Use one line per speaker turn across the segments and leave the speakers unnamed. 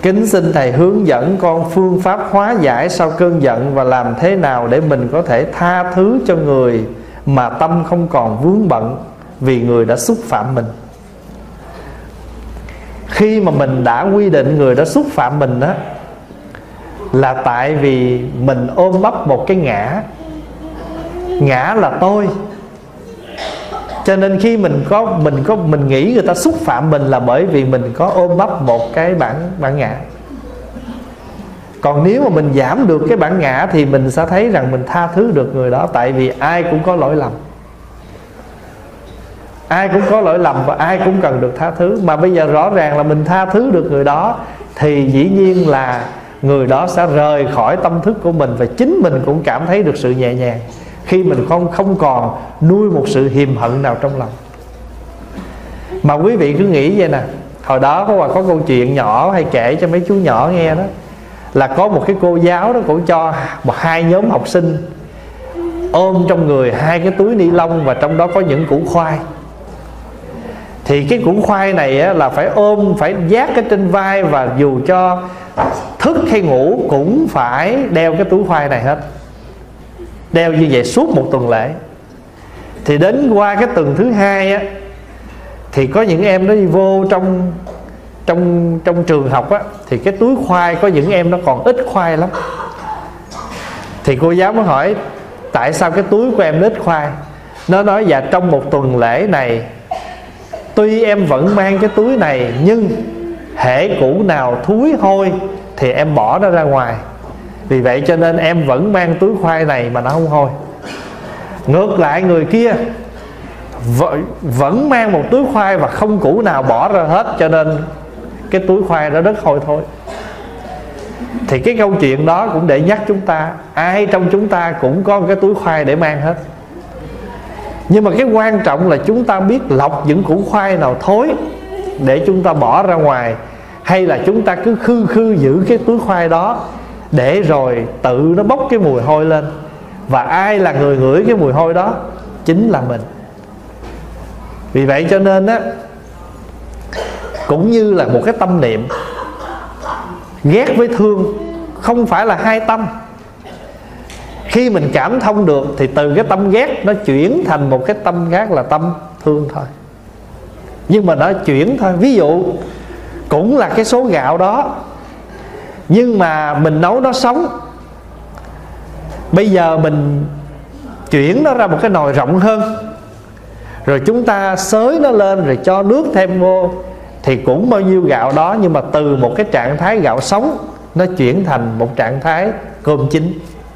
Kính xin Thầy hướng dẫn con phương pháp hóa giải sau cơn giận, và làm thế nào để mình có thể tha thứ cho người mà tâm không còn vướng bận vì người đã xúc phạm mình. Khi mà mình đã quy định người đã xúc phạm mình đó, là tại vì mình ôm ấp một cái ngã. Ngã là tôi. Cho nên khi mình nghĩ người ta xúc phạm mình là bởi vì mình có ôm ấp một cái bản ngã. Còn nếu mà mình giảm được cái bản ngã thì mình sẽ thấy rằng mình tha thứ được người đó. Tại vì ai cũng có lỗi lầm, ai cũng có lỗi lầm và ai cũng cần được tha thứ. Mà bây giờ rõ ràng là mình tha thứ được người đó thì dĩ nhiên là người đó sẽ rời khỏi tâm thức của mình, và chính mình cũng cảm thấy được sự nhẹ nhàng khi mình không còn nuôi một sự hiềm hận nào trong lòng. Mà quý vị cứ nghĩ vậy nè, hồi đó có câu chuyện nhỏ hay kể cho mấy chú nhỏ nghe đó, là có một cái cô giáo đó, cổ cho hai nhóm học sinh ôm trong người hai cái túi ni lông, và trong đó có những củ khoai. Thì cái củ khoai này á, là phải ôm, phải vác cái trên vai, và dù cho thức hay ngủ cũng phải đeo cái túi khoai này hết. Đeo như vậy suốt một tuần lễ. Thì đến qua cái tuần thứ hai á, thì có những em nó đi vô trong trường học á, thì cái túi khoai có những em nó còn ít khoai lắm. Thì cô giáo mới hỏi tại sao cái túi của em nó ít khoai. Nó nói dạ trong một tuần lễ này, tuy em vẫn mang cái túi này, nhưng hễ củ nào thúi hôi thì em bỏ nó ra ngoài. Vì vậy cho nên em vẫn mang túi khoai này mà nó không hôi. Ngược lại người kia vẫn mang một túi khoai và không củ nào bỏ ra hết, cho nên cái túi khoai đó rất hôi thôi. Thì cái câu chuyện đó cũng để nhắc chúng ta, ai trong chúng ta cũng có cái túi khoai để mang hết. Nhưng mà cái quan trọng là chúng ta biết lọc những củ khoai nào thối để chúng ta bỏ ra ngoài, hay là chúng ta cứ khư giữ cái túi khoai đó để rồi tự nó bốc cái mùi hôi lên. Và ai là người ngửi cái mùi hôi đó? Chính là mình. Vì vậy cho nên á, cũng như là một cái tâm niệm, ghét với thương không phải là hai tâm. Khi mình cảm thông được thì từ cái tâm ghét nó chuyển thành một cái tâm khác là tâm thương thôi. Nhưng mà nó chuyển thôi. Ví dụ cũng là cái số gạo đó, nhưng mà mình nấu nó sống. Bây giờ mình chuyển nó ra một cái nồi rộng hơn, rồi chúng ta xới nó lên, rồi cho nước thêm vô, thì cũng bao nhiêu gạo đó, nhưng mà từ một cái trạng thái gạo sống nó chuyển thành một trạng thái cơm chín.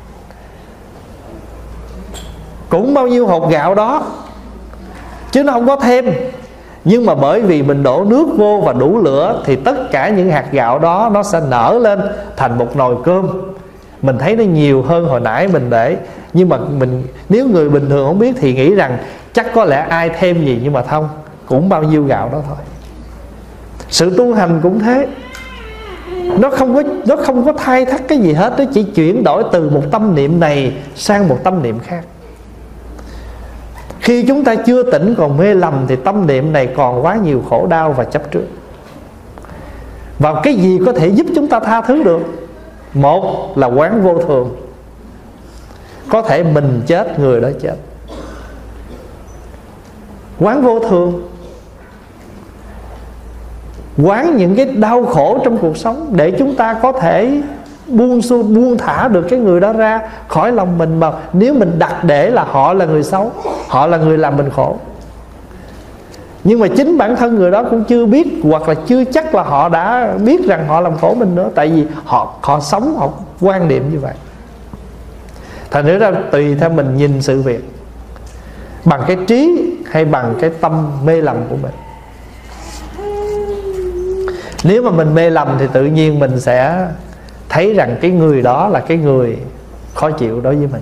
Cũng bao nhiêu hột gạo đó, chứ nó không có thêm. Nhưng mà bởi vì mình đổ nước vô và đủ lửa, thì tất cả những hạt gạo đó nó sẽ nở lên thành một nồi cơm. Mình thấy nó nhiều hơn hồi nãy mình để. Nhưng mà nếu người bình thường không biết thì nghĩ rằng chắc có lẽ ai thêm gì, nhưng mà không, cũng bao nhiêu gạo đó thôi. Sự tu hành cũng thế. Nó không có thay thắt cái gì hết. Nó chỉ chuyển đổi từ một tâm niệm này sang một tâm niệm khác. Khi chúng ta chưa tỉnh còn mê lầm thì tâm niệm này còn quá nhiều khổ đau và chấp trước. Và cái gì có thể giúp chúng ta tha thứ được? Một là quán vô thường. Có thể mình chết, người đó chết. Quán vô thường, quán những cái đau khổ trong cuộc sống, để chúng ta có thể buông thả được cái người đó ra khỏi lòng mình. Mà nếu mình đặt để là họ là người xấu, họ là người làm mình khổ, nhưng mà chính bản thân người đó cũng chưa biết, hoặc là chưa chắc là họ đã biết rằng họ làm khổ mình nữa. Tại vì họ sống, họ quan niệm như vậy. Thành ra tùy theo mình nhìn sự việc, bằng cái trí hay bằng cái tâm mê lầm của mình. Nếu mà mình mê lầm thì tự nhiên mình sẽ thấy rằng cái người đó là cái người khó chịu đối với mình.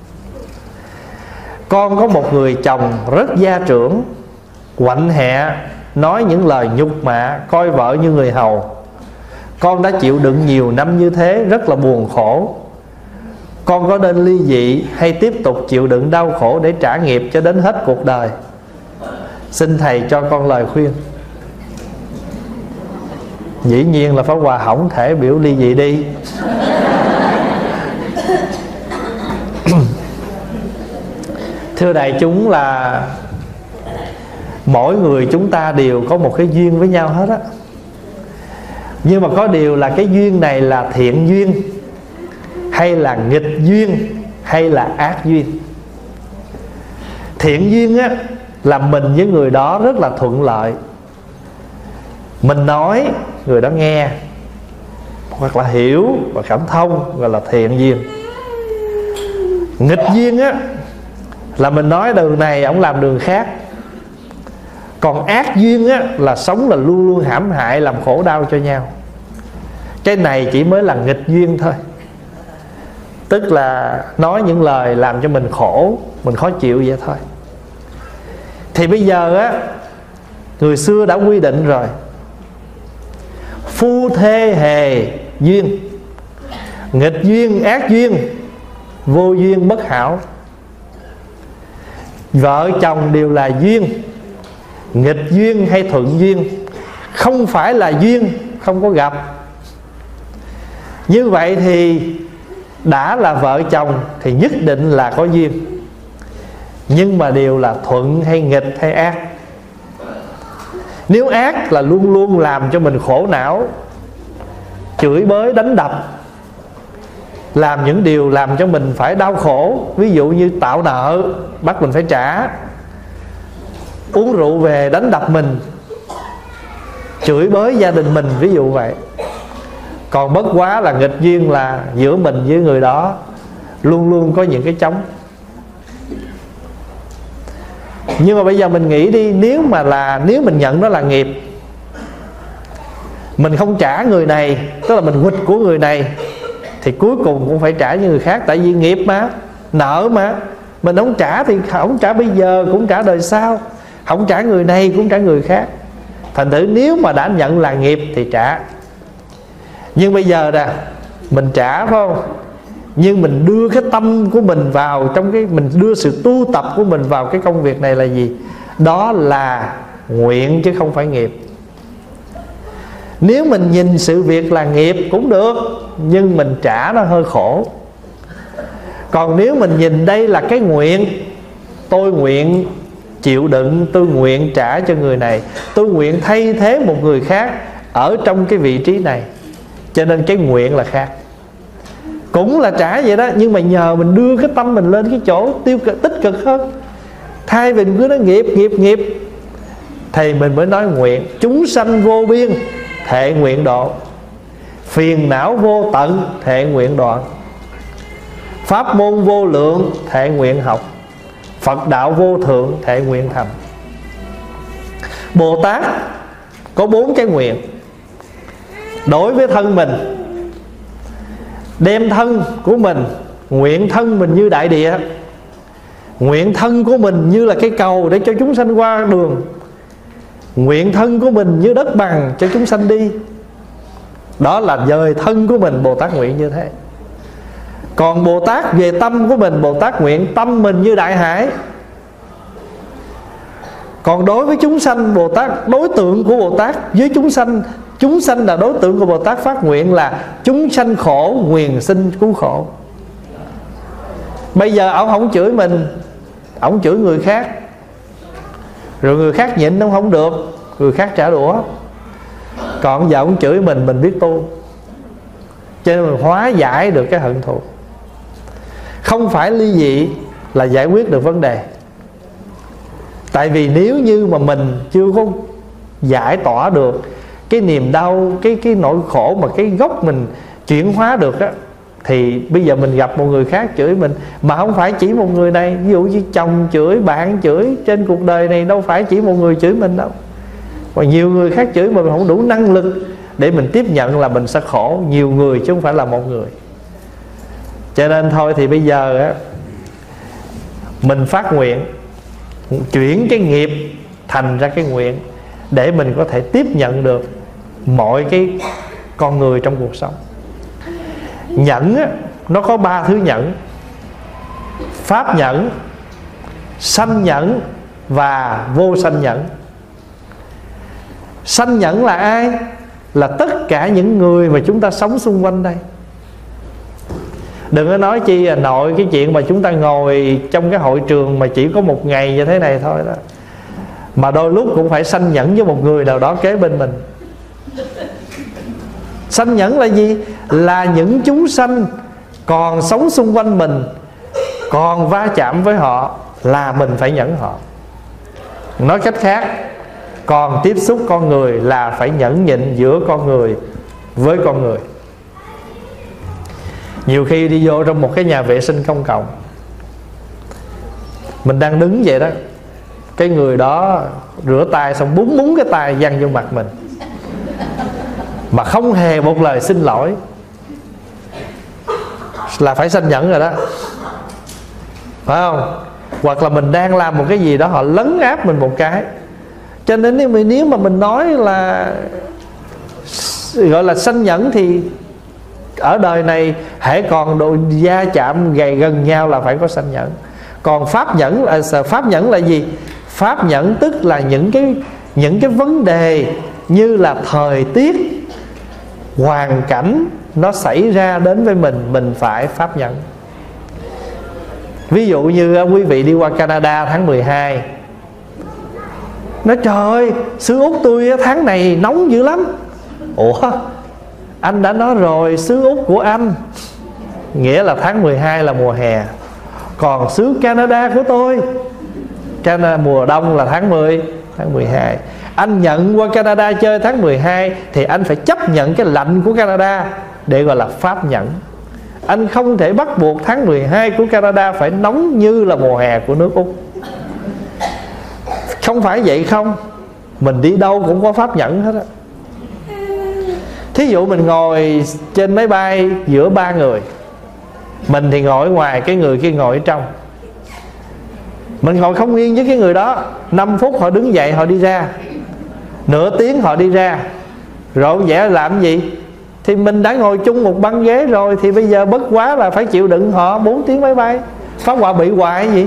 Con có một người chồng rất gia trưởng, quạnh hẹ, nói những lời nhục mạ, coi vợ như người hầu. Con đã chịu đựng nhiều năm như thế, rất là buồn khổ. Con có nên ly dị hay tiếp tục chịu đựng đau khổ để trả nghiệp cho đến hết cuộc đời? Xin Thầy cho con lời khuyên. Dĩ nhiên là Pháp Hòa không thể biểu ly dị đi. Thưa đại chúng, là mỗi người chúng ta đều có một cái duyên với nhau hết á. Nhưng mà có điều là cái duyên này là thiện duyên hay là nghịch duyên hay là ác duyên. Thiện duyên á là mình với người đó rất là thuận lợi, mình nói người đó nghe hoặc là hiểu và cảm thông, gọi là thiện duyên. Nghịch duyên á là mình nói đường này ổng làm đường khác. Còn ác duyên á là sống là luôn luôn hãm hại, làm khổ đau cho nhau. Cái này chỉ mới là nghịch duyên thôi, tức là nói những lời làm cho mình khổ, mình khó chịu vậy thôi. Thì bây giờ á, người xưa đã quy định rồi, phu thê hề duyên, nghịch duyên ác duyên, vô duyên bất hảo. Vợ chồng đều là duyên, nghịch duyên hay thuận duyên, không phải là duyên không có gặp. Như vậy thì đã là vợ chồng thì nhất định là có duyên, nhưng mà đều là thuận hay nghịch hay ác. Nếu ác là luôn luôn làm cho mình khổ não, chửi bới đánh đập, làm những điều làm cho mình phải đau khổ. Ví dụ như tạo nợ bắt mình phải trả, uống rượu về đánh đập mình, chửi bới gia đình mình, ví dụ vậy. Còn bất quá là nghịch duyên là giữa mình với người đó luôn luôn có những cái trống. Nhưng mà bây giờ mình nghĩ đi, nếu mình nhận nó là nghiệp, mình không trả người này, tức là mình quỵt của người này, thì cuối cùng cũng phải trả như người khác. Tại vì nghiệp mà, nợ mà, mình không trả thì không trả bây giờ cũng trả đời sau, không trả người này cũng trả người khác. Thành thử nếu mà đã nhận là nghiệp thì trả. Nhưng bây giờ nè, mình trả phải không, nhưng mình đưa cái tâm của mình vào trong cái, mình đưa sự tu tập của mình vào cái công việc này là gì? Đó là nguyện chứ không phải nghiệp. Nếu mình nhìn sự việc là nghiệp cũng được, nhưng mình trả nó hơi khổ. Còn nếu mình nhìn đây là cái nguyện, tôi nguyện chịu đựng, tôi nguyện trả cho người này, tôi nguyện thay thế một người khác ở trong cái vị trí này, cho nên cái nguyện là khác. Cũng là trả vậy đó, nhưng mà nhờ mình đưa cái tâm mình lên cái chỗ tiêu cực, tích cực hơn. Thay vì mình cứ nói nghiệp, nghiệp, nghiệp, thì mình mới nói nguyện. Chúng sanh vô biên, thệ nguyện độ. Phiền não vô tận, thệ nguyện đoạn. Pháp môn vô lượng, thệ nguyện học. Phật đạo vô thượng, thệ nguyện thành. Bồ Tát có 4 cái nguyện. Đối với thân mình, đem thân của mình, nguyện thân mình như đại địa, nguyện thân của mình như là cái cầu để cho chúng sanh qua đường, nguyện thân của mình như đất bằng cho chúng sanh đi. Đó là dời thân của mình, Bồ Tát nguyện như thế. Còn Bồ Tát về tâm của mình, Bồ Tát nguyện tâm mình như đại hải. Còn đối với chúng sanh, Bồ Tát, đối tượng của Bồ Tát với chúng sanh là đối tượng của Bồ Tát phát nguyện là chúng sanh khổ, nguyền sinh cứu khổ. Bây giờ ông không chửi mình, ông chửi người khác, rồi người khác nhịn ông không được, người khác trả đũa. Còn giờ ông chửi mình biết tu, cho nên mình hóa giải được cái hận thù. Không phải ly dị là giải quyết được vấn đề. Tại vì nếu như mà mình chưa có giải tỏa được cái niềm đau, cái nỗi khổ mà cái gốc mình chuyển hóa được á, thì bây giờ mình gặp một người khác chửi mình, mà không phải chỉ một người này. Ví dụ như chồng chửi, bạn chửi, trên cuộc đời này đâu phải chỉ một người chửi mình đâu, và nhiều người khác chửi mình không đủ năng lực để mình tiếp nhận là mình sẽ khổ. Nhiều người chứ không phải là một người. Cho nên thôi thì bây giờ á, mình phát nguyện, chuyển cái nghiệp thành ra cái nguyện, để mình có thể tiếp nhận được mọi cái con người trong cuộc sống. Nhẫn á, nó có 3 thứ nhẫn: pháp nhẫn, sanh nhẫn và vô sanh nhẫn. Sanh nhẫn là ai? là tất cả những người mà chúng ta sống xung quanh đây. Đừng có nói chi nội cái chuyện mà chúng ta ngồi trong cái hội trường mà chỉ có một ngày như thế này thôi đó, mà đôi lúc cũng phải sanh nhẫn với một người nào đó kế bên mình. Sanh nhẫn là gì? Là những chúng sanh còn sống xung quanh mình, còn va chạm với họ là mình phải nhẫn họ. Nói cách khác, còn tiếp xúc con người là phải nhẫn nhịn giữa con người với con người. Nhiều khi đi vô trong một cái nhà vệ sinh công cộng, mình đang đứng vậy đó, cái người đó rửa tay xong búng cái tay văng vô mặt mình, mà không hề một lời xin lỗi, là phải sanh nhẫn rồi đó, phải không? Hoặc là mình đang làm một cái gì đó, họ lấn áp mình một cái. Cho nên nếu mà mình nói là gọi là sanh nhẫn thì ở đời này hễ còn độ va chạm gần nhau là phải có sanh nhẫn. Còn pháp nhẫn là gì? Pháp nhẫn tức là những cái vấn đề như là thời tiết, hoàn cảnh nó xảy ra đến với mình phải pháp nhẫn. Ví dụ như quý vị đi qua Canada tháng 12, nói trời ơi, xứ Úc tôi tháng này nóng dữ lắm. Ủa, anh đã nói rồi, xứ Úc của anh nghĩa là tháng 12 là mùa hè. Còn xứ Canada của tôi, Canada mùa đông là tháng 10, tháng 12. Anh nhận qua Canada chơi tháng 12 thì anh phải chấp nhận cái lạnh của Canada để gọi là pháp nhẫn. Anh không thể bắt buộc tháng 12 của Canada phải nóng như là mùa hè của nước Úc. Không phải vậy không? Mình đi đâu cũng có pháp nhẫn hết á. Thí dụ mình ngồi trên máy bay giữa ba người, mình thì ngồi ở ngoài, cái người kia ngồi ở trong. Mình ngồi không yên với cái người đó, 5 phút họ đứng dậy họ đi ra, nửa tiếng họ đi ra, rồi ông vẽ làm gì? Thì mình đã ngồi chung một băng ghế rồi, thì bây giờ bất quá là phải chịu đựng họ 4 tiếng máy bay. Pháp Hòa bị hoài hay gì?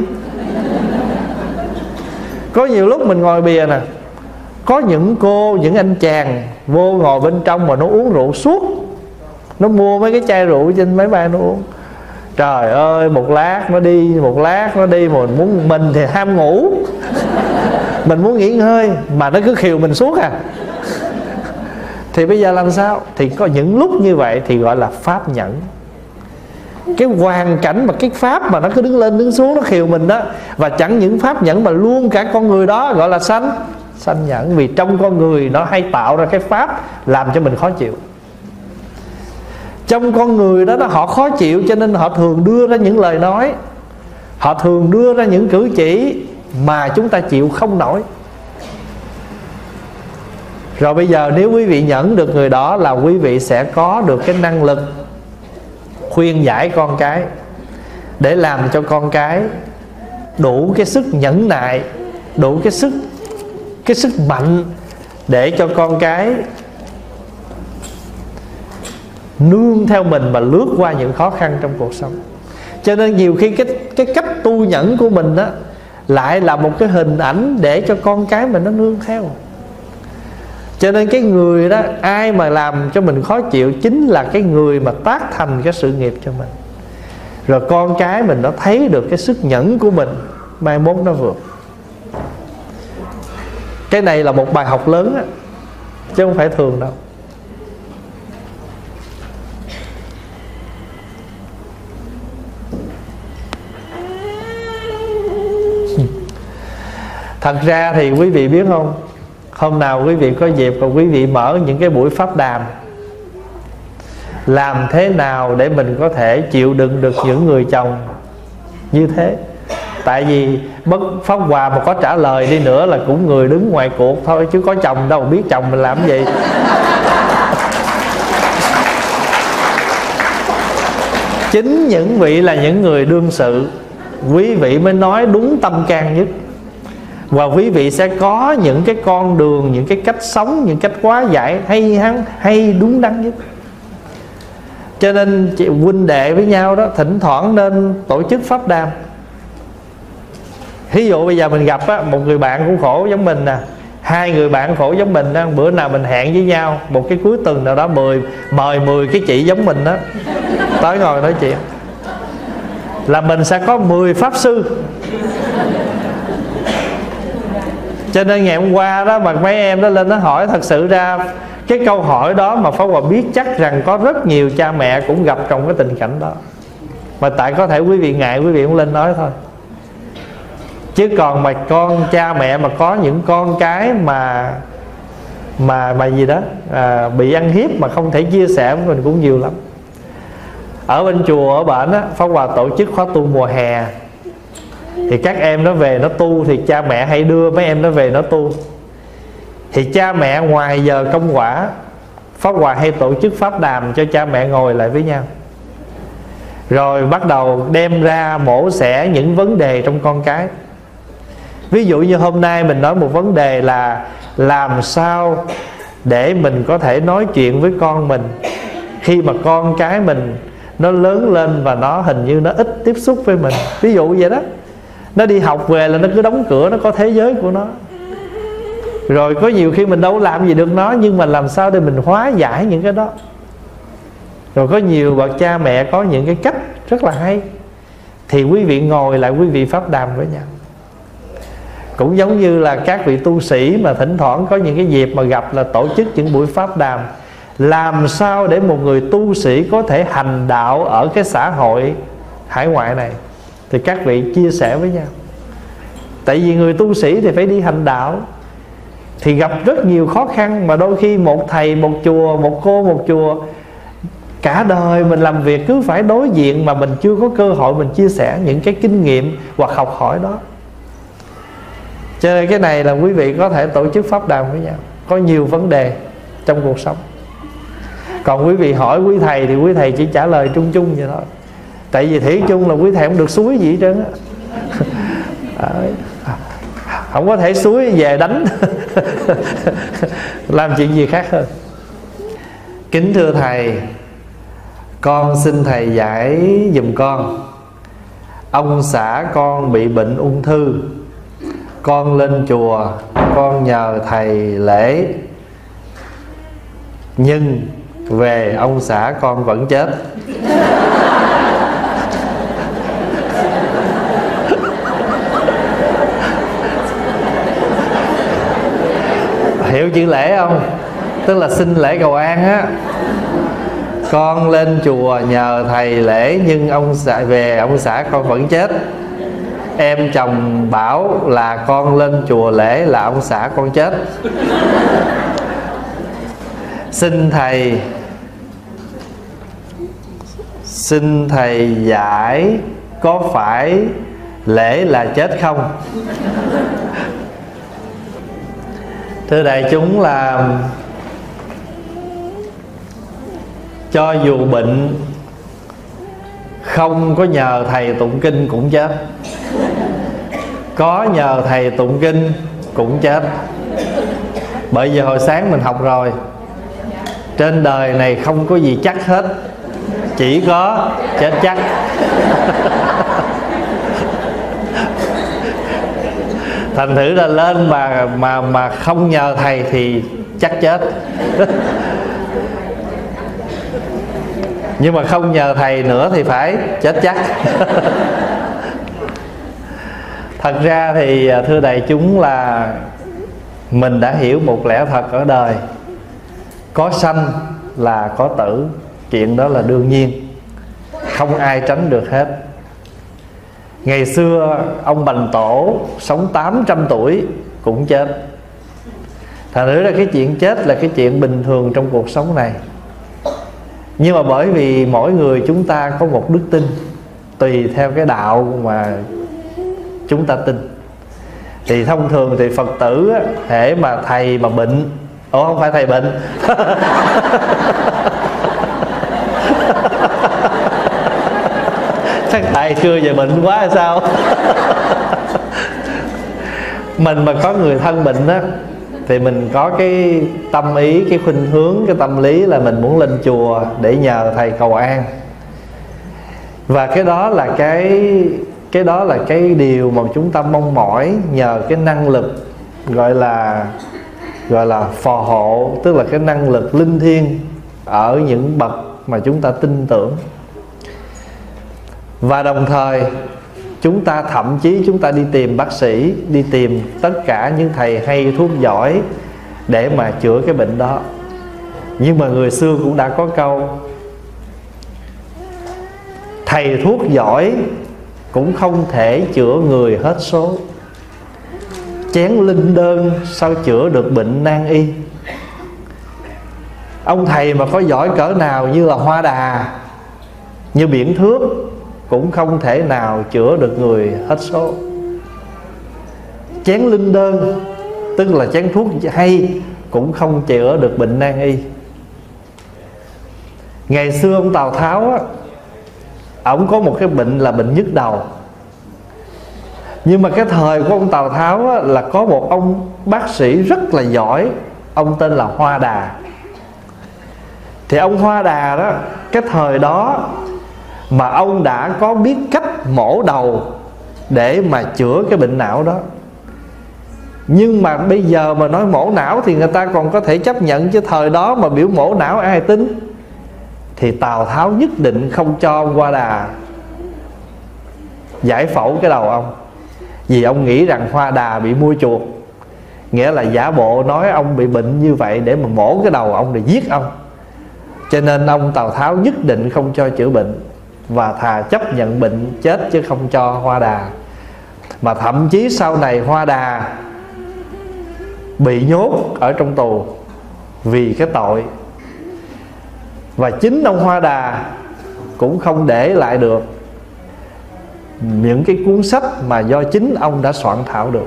Có nhiều lúc mình ngồi bìa nè, có những cô, những anh chàng vô ngồi bên trong mà nó uống rượu suốt. Nó mua mấy cái chai rượu trên máy bay nó uống. Trời ơi, một lát nó đi, một lát nó đi, mà mình thì ham ngủ, mình muốn nghỉ ngơi mà nó cứ khiều mình suốt à. Thì bây giờ làm sao? Thì có những lúc như vậy thì gọi là pháp nhẫn. Cái hoàn cảnh mà cái pháp mà nó cứ đứng lên đứng xuống, nó khiều mình đó. Và chẳng những pháp nhẫn mà luôn cả con người đó gọi là sanh nhẫn. Vì trong con người nó hay tạo ra cái pháp làm cho mình khó chịu. Trong con người đó họ khó chịu, cho nên họ thường đưa ra những lời nói, họ thường đưa ra những cử chỉ mà chúng ta chịu không nổi. Rồi bây giờ nếu quý vị nhẫn được người đó là quý vị sẽ có được cái năng lực khuyên giải con cái, để làm cho con cái đủ cái sức nhẫn nại, đủ cái sức mạnh để cho con cái nương theo mình mà lướt qua những khó khăn trong cuộc sống. Cho nên nhiều khi cái cách tu nhẫn của mình đó lại là một cái hình ảnh để cho con cái mình nó nương theo. Cho nên cái người đó, ai mà làm cho mình khó chịu chính là cái người mà tác thành cái sự nghiệp cho mình. Rồi con cái mình nó thấy được cái sức nhẫn của mình, mai mốt nó vượt. Cái này là một bài học lớn á, chứ không phải thường đâu. Thật ra thì quý vị biết không, hôm nào quý vị có dịp và quý vị mở những cái buổi pháp đàm, làm thế nào để mình có thể chịu đựng được những người chồng như thế. Tại vì Pháp Hòa mà có trả lời đi nữa là cũng người đứng ngoài cuộc thôi, chứ có chồng đâu biết chồng mình làm gì. Chính những vị là những người đương sự, quý vị mới nói đúng tâm can nhất. Và quý vị sẽ có những cái con đường, những cái cách sống, những cách hóa giải hay đúng đắn nhất. Cho nên chị huynh đệ với nhau đó, thỉnh thoảng nên tổ chức pháp đàm. Ví dụ bây giờ mình gặp á, một người bạn cũng khổ giống mình nè, Hai người bạn khổ giống mình đó, bữa nào mình hẹn với nhau một cái cuối tuần nào đó, mời 10 cái chị giống mình đó tới ngồi nói chuyện, là mình sẽ có 10 pháp sư. Cho nên ngày hôm qua đó mà mấy em đó lên nó hỏi, thật sự ra cái câu hỏi đó mà Pháp Hòa biết chắc rằng có rất nhiều cha mẹ cũng gặp trong cái tình cảnh đó, mà tại có thể quý vị ngại, quý vị không lên nói thôi. Chứ còn mà cha mẹ mà có những con cái mà gì đó bị ăn hiếp mà không thể chia sẻ với mình cũng nhiều lắm. Ở bên chùa ở bển á, Pháp Hòa tổ chức khóa tu mùa hè, thì các em nó về nó tu, thì cha mẹ hay đưa mấy em nó về nó tu. Thì cha mẹ ngoài giờ công quả, Pháp Hòa hay tổ chức pháp đàm cho cha mẹ ngồi lại với nhau, rồi bắt đầu đem ra mổ xẻ những vấn đề trong con cái. Ví dụ như hôm nay mình nói một vấn đề là làm sao để mình có thể nói chuyện với con mình khi mà con cái mình nó lớn lên và nó hình như nó ít tiếp xúc với mình. Ví dụ vậy đó, nó đi học về là nó cứ đóng cửa, nó có thế giới của nó. Rồi có nhiều khi mình đâu làm gì được nó, nhưng mà làm sao để mình hóa giải những cái đó. Rồi có nhiều bậc cha mẹ có những cái cách rất là hay, thì quý vị ngồi lại, quý vị pháp đàm với nhau. Cũng giống như là các vị tu sĩ mà thỉnh thoảng có những cái dịp mà gặp là tổ chức những buổi pháp đàm, làm sao để một người tu sĩ có thể hành đạo ở cái xã hội hải ngoại này, thì các vị chia sẻ với nhau. Tại vì người tu sĩ thì phải đi hành đạo, thì gặp rất nhiều khó khăn, mà đôi khi một thầy một chùa, một cô một chùa, cả đời mình làm việc cứ phải đối diện, mà mình chưa có cơ hội mình chia sẻ những cái kinh nghiệm hoặc học hỏi đó. Cho nên cái này là quý vị có thể tổ chức pháp đàm với nhau, có nhiều vấn đề trong cuộc sống. Còn quý vị hỏi quý thầy thì quý thầy chỉ trả lời chung chung vậy thôi. Tại vì thủy chung là quý thầy không được xúi gì hết trơn á. Không có thể xúi về đánh làm chuyện gì khác hơn. Kính thưa thầy, con xin thầy giải giùm con. Ông xã con bị bệnh ung thư, con lên chùa, con nhờ thầy lễ, nhưng về ông xã con vẫn chết. Hiểu chữ lễ không? Tức là xin lễ cầu an á. Con lên chùa nhờ thầy lễ, nhưng về ông xã con vẫn chết. Em chồng bảo là con lên chùa lễ là ông xã con chết. Xin thầy giải có phải lễ là chết không? Thưa đại chúng, là cho dù bệnh không có nhờ thầy tụng kinh cũng chết, có nhờ thầy tụng kinh cũng chết. Bởi vì hồi sáng mình học rồi, trên đời này không có gì chắc hết, chỉ có chết chắc. Thành thử là lên mà không nhờ thầy thì chắc chết. Nhưng mà không nhờ thầy nữa thì phải chết chắc. Thật ra thì thưa đại chúng, là mình đã hiểu một lẽ thật ở đời: có sanh là có tử. Chuyện đó là đương nhiên, không ai tránh được hết. Ngày xưa ông Bành Tổ sống 800 tuổi cũng chết. Thành thử là cái chuyện chết là cái chuyện bình thường trong cuộc sống này. Nhưng mà bởi vì mỗi người chúng ta có một đức tin, tùy theo cái đạo mà chúng ta tin. Thì thông thường thì Phật tử á, hễ mà thầy mà bệnh, không phải thầy bệnh chắc thầy xưa giờ bệnh quá hay sao. Mình mà có người thân bệnh á, thì mình có cái tâm ý, cái khuynh hướng, cái tâm lý là mình muốn lên chùa để nhờ thầy cầu an. Và cái đó là cái điều mà chúng ta mong mỏi, nhờ cái năng lực gọi là gọi là phò hộ, tức là cái năng lực linh thiêng ở những bậc mà chúng ta tin tưởng. Và đồng thời chúng ta thậm chí chúng ta đi tìm bác sĩ, đi tìm tất cả những thầy hay thuốc giỏi để mà chữa cái bệnh đó. Nhưng mà người xưa cũng đã có câu: thầy thuốc giỏi cũng không thể chữa người hết số. Chén linh đơn sao chữa được bệnh nan y. Ông thầy mà có giỏi cỡ nào như là Hoa Đà, như Biển Thước, cũng không thể nào chữa được người hết số. Chén linh đơn, tức là chén thuốc hay, cũng không chữa được bệnh nan y. Ngày xưa ông Tào Tháo á, ổng có một cái bệnh là bệnh nhức đầu. Nhưng mà cái thời của ông Tào Tháo á, là có một ông bác sĩ rất là giỏi, ông tên là Hoa Đà. Thì ông Hoa Đà đó, cái thời đó mà ông đã có biết cách mổ đầu để mà chữa cái bệnh não đó. Nhưng mà bây giờ mà nói mổ não thì người ta còn có thể chấp nhận, chứ thời đó mà biểu mổ não ai tin. Thì Tào Tháo nhất định không cho ông Hoa Đà giải phẫu cái đầu ông, vì ông nghĩ rằng Hoa Đà bị mua chuộc, nghĩa là giả bộ nói ông bị bệnh như vậy để mà mổ cái đầu ông để giết ông. Cho nên ông Tào Tháo nhất định không cho chữa bệnh, và thà chấp nhận bệnh chết chứ không cho Hoa Đà. Mà thậm chí sau này Hoa Đà bị nhốt ở trong tù vì cái tội. Và chính ông Hoa Đà cũng không để lại được những cái cuốn sách mà do chính ông đã soạn thảo được.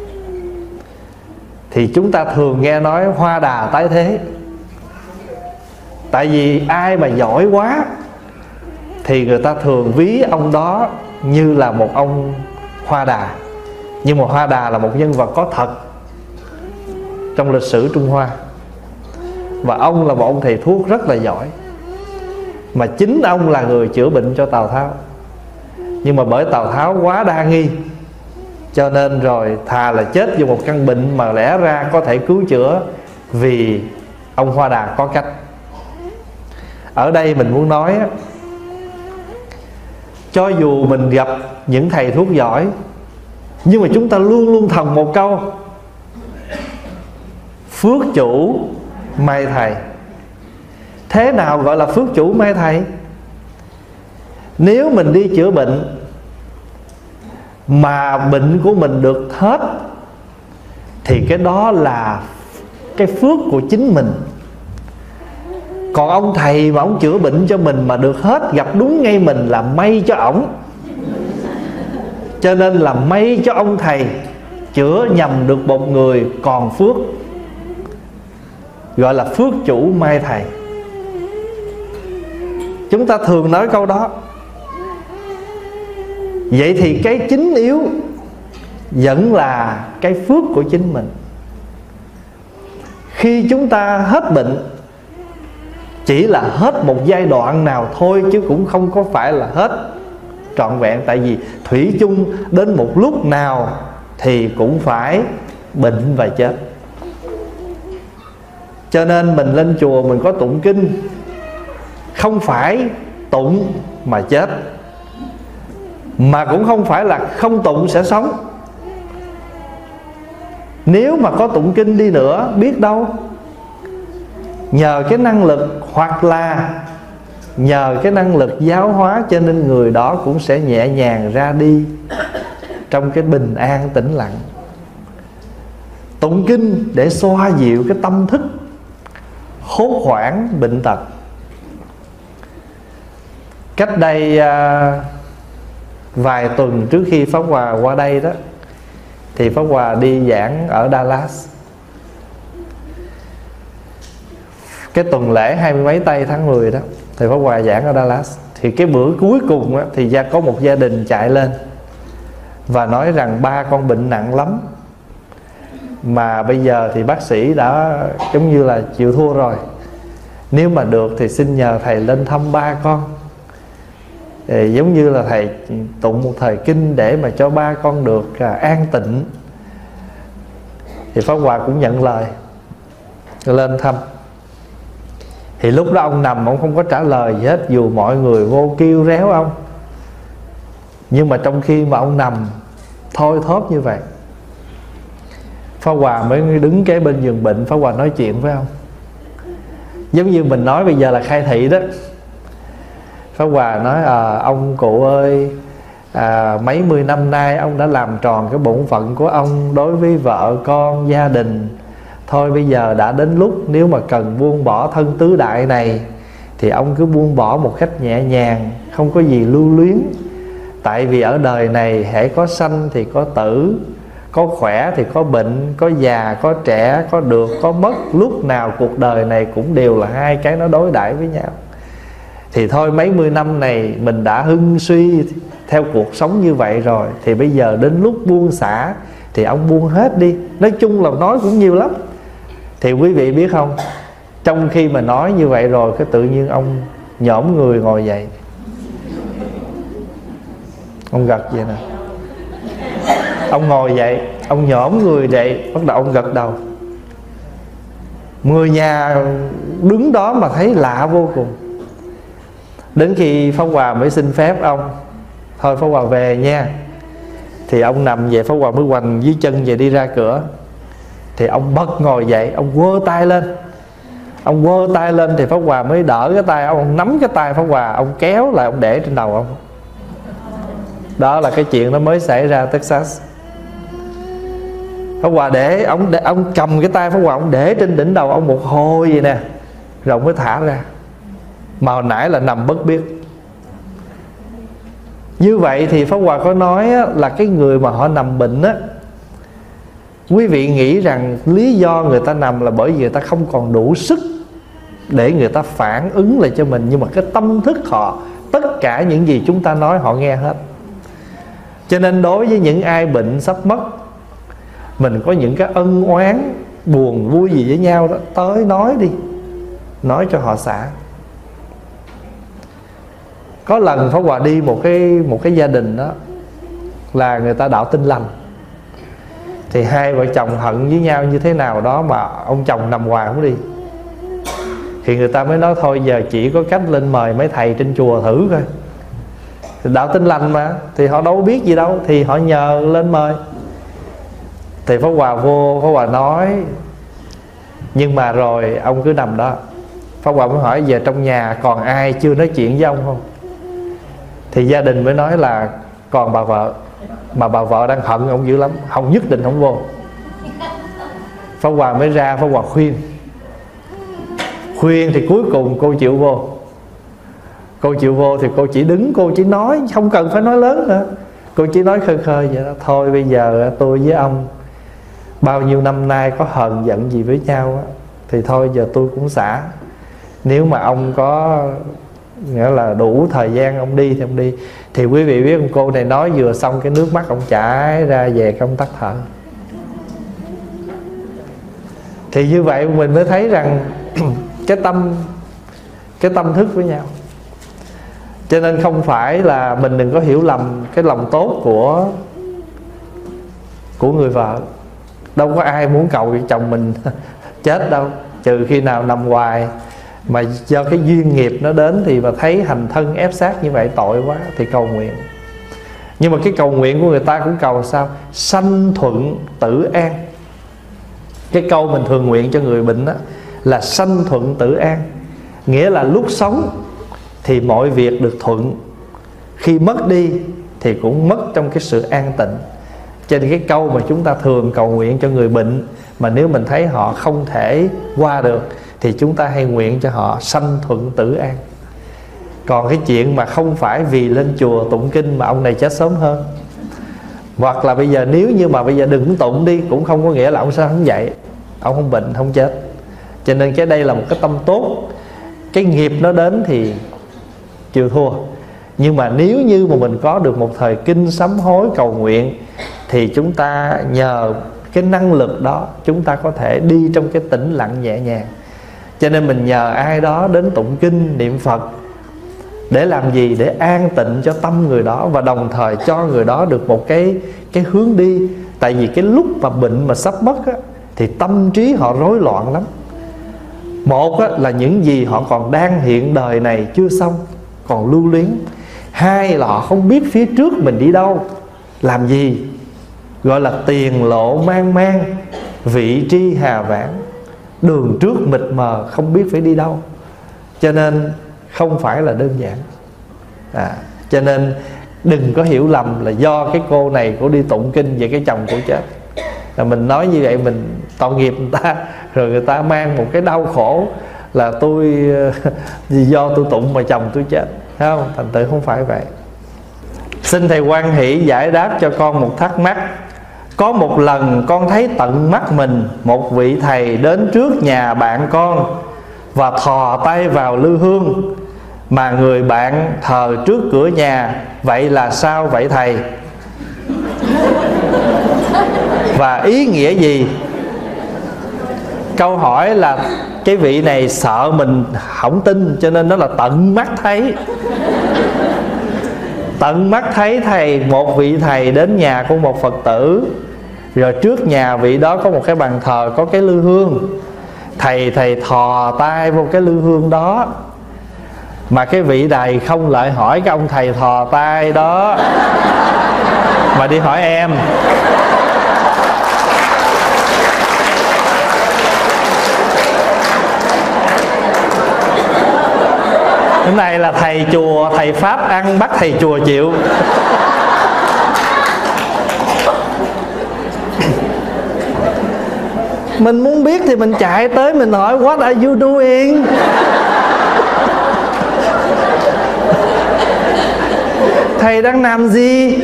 Thì chúng ta thường nghe nói Hoa Đà tái thế. Tại vì ai mà giỏi quá thì người ta thường ví ông đó như là một ông Hoa Đà. Nhưng mà Hoa Đà là một nhân vật có thật trong lịch sử Trung Hoa. Và ông là một ông thầy thuốc rất là giỏi, mà chính ông là người chữa bệnh cho Tào Tháo. Nhưng mà bởi Tào Tháo quá đa nghi, cho nên rồi thà là chết vì một căn bệnh mà lẽ ra có thể cứu chữa, vì ông Hoa Đà có cách. Ở đây mình muốn nói, cho dù mình gặp những thầy thuốc giỏi, nhưng mà chúng ta luôn luôn thầm một câu: phước chủ may thầy. Thế nào gọi là phước chủ may thầy? Nếu mình đi chữa bệnh mà bệnh của mình được hết thì cái đó là cái phước của chính mình. Còn ông thầy mà ông chữa bệnh cho mình mà được hết, gặp đúng ngay mình là may cho ổng. Cho nên là may cho ông thầy chữa nhầm được một người còn phước, gọi là phước chủ may thầy. Chúng ta thường nói câu đó. Vậy thì cái chính yếu vẫn là cái phước của chính mình. Khi chúng ta hết bệnh, chỉ là hết một giai đoạn nào thôi, chứ cũng không có phải là hết trọn vẹn. Tại vì thủy chung đến một lúc nào thì cũng phải bệnh và chết. Cho nên mình lên chùa mình có tụng kinh, không phải tụng mà chết, mà cũng không phải là không tụng sẽ sống. Nếu mà có tụng kinh đi nữa, biết đâu nhờ cái năng lực, hoặc là nhờ cái năng lực giáo hóa, cho nên người đó cũng sẽ nhẹ nhàng ra đi trong cái bình an tĩnh lặng. Tụng kinh để xoa dịu cái tâm thức hốt hoảng bệnh tật. Cách đây vài tuần trước khi Pháp Hòa qua đây đó, thì Pháp Hòa đi giảng ở Dallas. Cái tuần lễ 20 mấy tây tháng 10 đó, thì Pháp Hòa giảng ở Dallas. Thì cái bữa cuối cùng đó, thì có một gia đình chạy lên và nói rằng ba con bệnh nặng lắm, mà bây giờ thì bác sĩ đã giống như là chịu thua rồi. Nếu mà được thì xin nhờ thầy lên thăm ba con, thì giống như là thầy tụng một thời kinh để mà cho ba con được an tịnh. Thì Pháp Hòa cũng nhận lời. lên thăm. Thì lúc đó ông nằm, ông không có trả lời gì hết, dù mọi người vô kêu réo ông. Nhưng mà trong khi mà ông nằm thôi thóp như vậy, Pháp Hòa mới đứng kế bên giường bệnh. Pháp Hòa nói chuyện với ông, giống như mình nói bây giờ là khai thị đó. Pháp Hòa nói: ông cụ ơi, mấy mươi năm nay ông đã làm tròn cái bổn phận của ông đối với vợ con gia đình. Thôi bây giờ đã đến lúc nếu mà cần buông bỏ thân tứ đại này thì ông cứ buông bỏ một cách nhẹ nhàng, không có gì lưu luyến. Tại vì ở đời này hễ có sanh thì có tử, có khỏe thì có bệnh, có già, có trẻ, có được, có mất. Lúc nào cuộc đời này cũng đều là hai cái nó đối đãi với nhau. Thì thôi mấy mươi năm này mình đã hưng suy theo cuộc sống như vậy rồi, thì bây giờ đến lúc buông xả thì ông buông hết đi. Nói chung là nói cũng nhiều lắm. Thì quý vị biết không, trong khi mà nói như vậy rồi, cái tự nhiên ông nhổm người ngồi dậy. Ông gật vậy nè. Ông ngồi dậy, ông nhổm người dậy, bắt đầu ông gật đầu. Người nhà đứng đó mà thấy lạ vô cùng. Đến khi Pháp Hòa mới xin phép ông: thôi Pháp Hòa về nha. Thì ông nằm vậy, Pháp Hòa mới hoành dưới chân vậy đi ra cửa. Thì ông bật ngồi dậy, ông quơ tay lên. Ông quơ tay lên thì Pháp Hòa mới đỡ cái tay ông nắm cái tay Pháp Hòa, ông kéo lại, ông để trên đầu ông. Đó là cái chuyện nó mới xảy ra Texas. Pháp Hòa để ông cầm cái tay Pháp Hòa, ông để trên đỉnh đầu ông một hồi vậy nè, rồi ông mới thả ra. Mà hồi nãy là nằm bất biết. Như vậy thì Pháp Hòa có nói là cái người mà họ nằm bệnh á, quý vị nghĩ rằng lý do người ta nằm là bởi vì người ta không còn đủ sức để người ta phản ứng lại cho mình. Nhưng mà cái tâm thức họ, tất cả những gì chúng ta nói họ nghe hết. Cho nên đối với những ai bệnh sắp mất, mình có những cái ân oán buồn vui gì với nhau đó, tới nói đi, nói cho họ xả. Có lần Pháp Hòa đi một cái gia đình đó là người ta đạo Tin Lành. Thì hai vợ chồng hận với nhau như thế nào đó mà ông chồng nằm hoài không đi. Thì người ta mới nói thôi giờ chỉ có cách lên mời mấy thầy trên chùa thử coi. Thì đạo Tin Lành mà, thì họ đâu biết gì đâu, thì họ nhờ lên mời. Thì Pháp Hòa vô, Pháp Hòa nói, nhưng mà rồi ông cứ nằm đó. Pháp Hòa mới hỏi giờ trong nhà còn ai chưa nói chuyện với ông không? Thì gia đình mới nói là còn bà vợ, mà bà vợ đang hận ông dữ lắm, không nhất định không vô. Pháp Hòa mới ra, Pháp Hòa khuyên thì cuối cùng cô chịu vô. Cô chịu vô thì cô chỉ đứng, cô chỉ nói, không cần phải nói lớn nữa. Cô chỉ nói khơi khơi vậy đó: thôi bây giờ tôi với ông bao nhiêu năm nay có hờn giận gì với nhau á, thì thôi giờ tôi cũng xả. Nếu mà ông có nghĩa là đủ thời gian ông đi thì ông đi. Thì quý vị biết con cô này nói vừa xong cái nước mắt ông chảy ra về cái ông tắt thở. Thì như vậy mình mới thấy rằng cái tâm thức với nhau. Cho nên không phải là mình đừng có hiểu lầm cái lòng tốt của người vợ. Đâu có ai muốn cầu chồng mình chết đâu, trừ khi nào nằm hoài mà do cái duyên nghiệp nó đến thì mà thấy hành thân ép sát như vậy tội quá thì cầu nguyện. Nhưng mà cái cầu nguyện của người ta cũng cầu sao? Sanh thuận tử an. Cái câu mình thường nguyện cho người bệnh đó là sanh thuận tử an. Nghĩa là lúc sống thì mọi việc được thuận, khi mất đi thì cũng mất trong cái sự an tịnh. Cho nên cái câu mà chúng ta thường cầu nguyện cho người bệnh, mà nếu mình thấy họ không thể qua được thì chúng ta hay nguyện cho họ sanh thuận tử an. Còn cái chuyện mà không phải vì lên chùa tụng kinh mà ông này chết sớm hơn, hoặc là bây giờ nếu như mà bây giờ đừng tụng đi, cũng không có nghĩa là ông sẽ không dậy, ông không bệnh, không chết. Cho nên cái đây là một cái tâm tốt. Cái nghiệp nó đến thì chịu thua. Nhưng mà nếu như mà mình có được một thời kinh sám hối cầu nguyện thì chúng ta nhờ cái năng lực đó chúng ta có thể đi trong cái tĩnh lặng nhẹ nhàng. Cho nên mình nhờ ai đó đến tụng kinh niệm Phật để làm gì? Để an tịnh cho tâm người đó, và đồng thời cho người đó được một cái hướng đi. Tại vì cái lúc mà bệnh mà sắp mất á, thì tâm trí họ rối loạn lắm. Một là những gì họ còn đang hiện đời này chưa xong, còn lưu luyến. Hai là họ không biết phía trước mình đi đâu, làm gì, gọi là tiền lộ mang mang, vị tri hà vãng, đường trước mịt mờ, không biết phải đi đâu. Cho nên không phải là đơn giản. Cho nên đừng có hiểu lầm là do cái cô này cô đi tụng kinh về cái chồng của chết, là mình nói như vậy mình tội nghiệp người ta, rồi người ta mang một cái đau khổ là tôi vì do tôi tụng mà chồng tôi chết, thấy không? Thành tựu không phải vậy. Xin thầy hoan hỷ giải đáp cho con một thắc mắc. Có một lần con thấy tận mắt mình một vị thầy đến trước nhà bạn con và thò tay vào lư hương mà người bạn thờ trước cửa nhà. Vậy là sao vậy thầy? Và ý nghĩa gì? Câu hỏi là cái vị này sợ mình không tin, cho nên nó là tận mắt thấy. Tận mắt thấy thầy, một vị thầy đến nhà của một Phật tử, rồi trước nhà vị đó có một cái bàn thờ, có cái lư hương. Thầy thò tay vô cái lư hương đó, mà cái vị này không lại hỏi cái ông thầy thò tay đó, mà đi hỏi em. Cái này là thầy chùa, thầy Pháp ăn bắt thầy chùa chịu. Mình muốn biết thì mình chạy tới mình hỏi what are you doing? Thầy đang làm gì?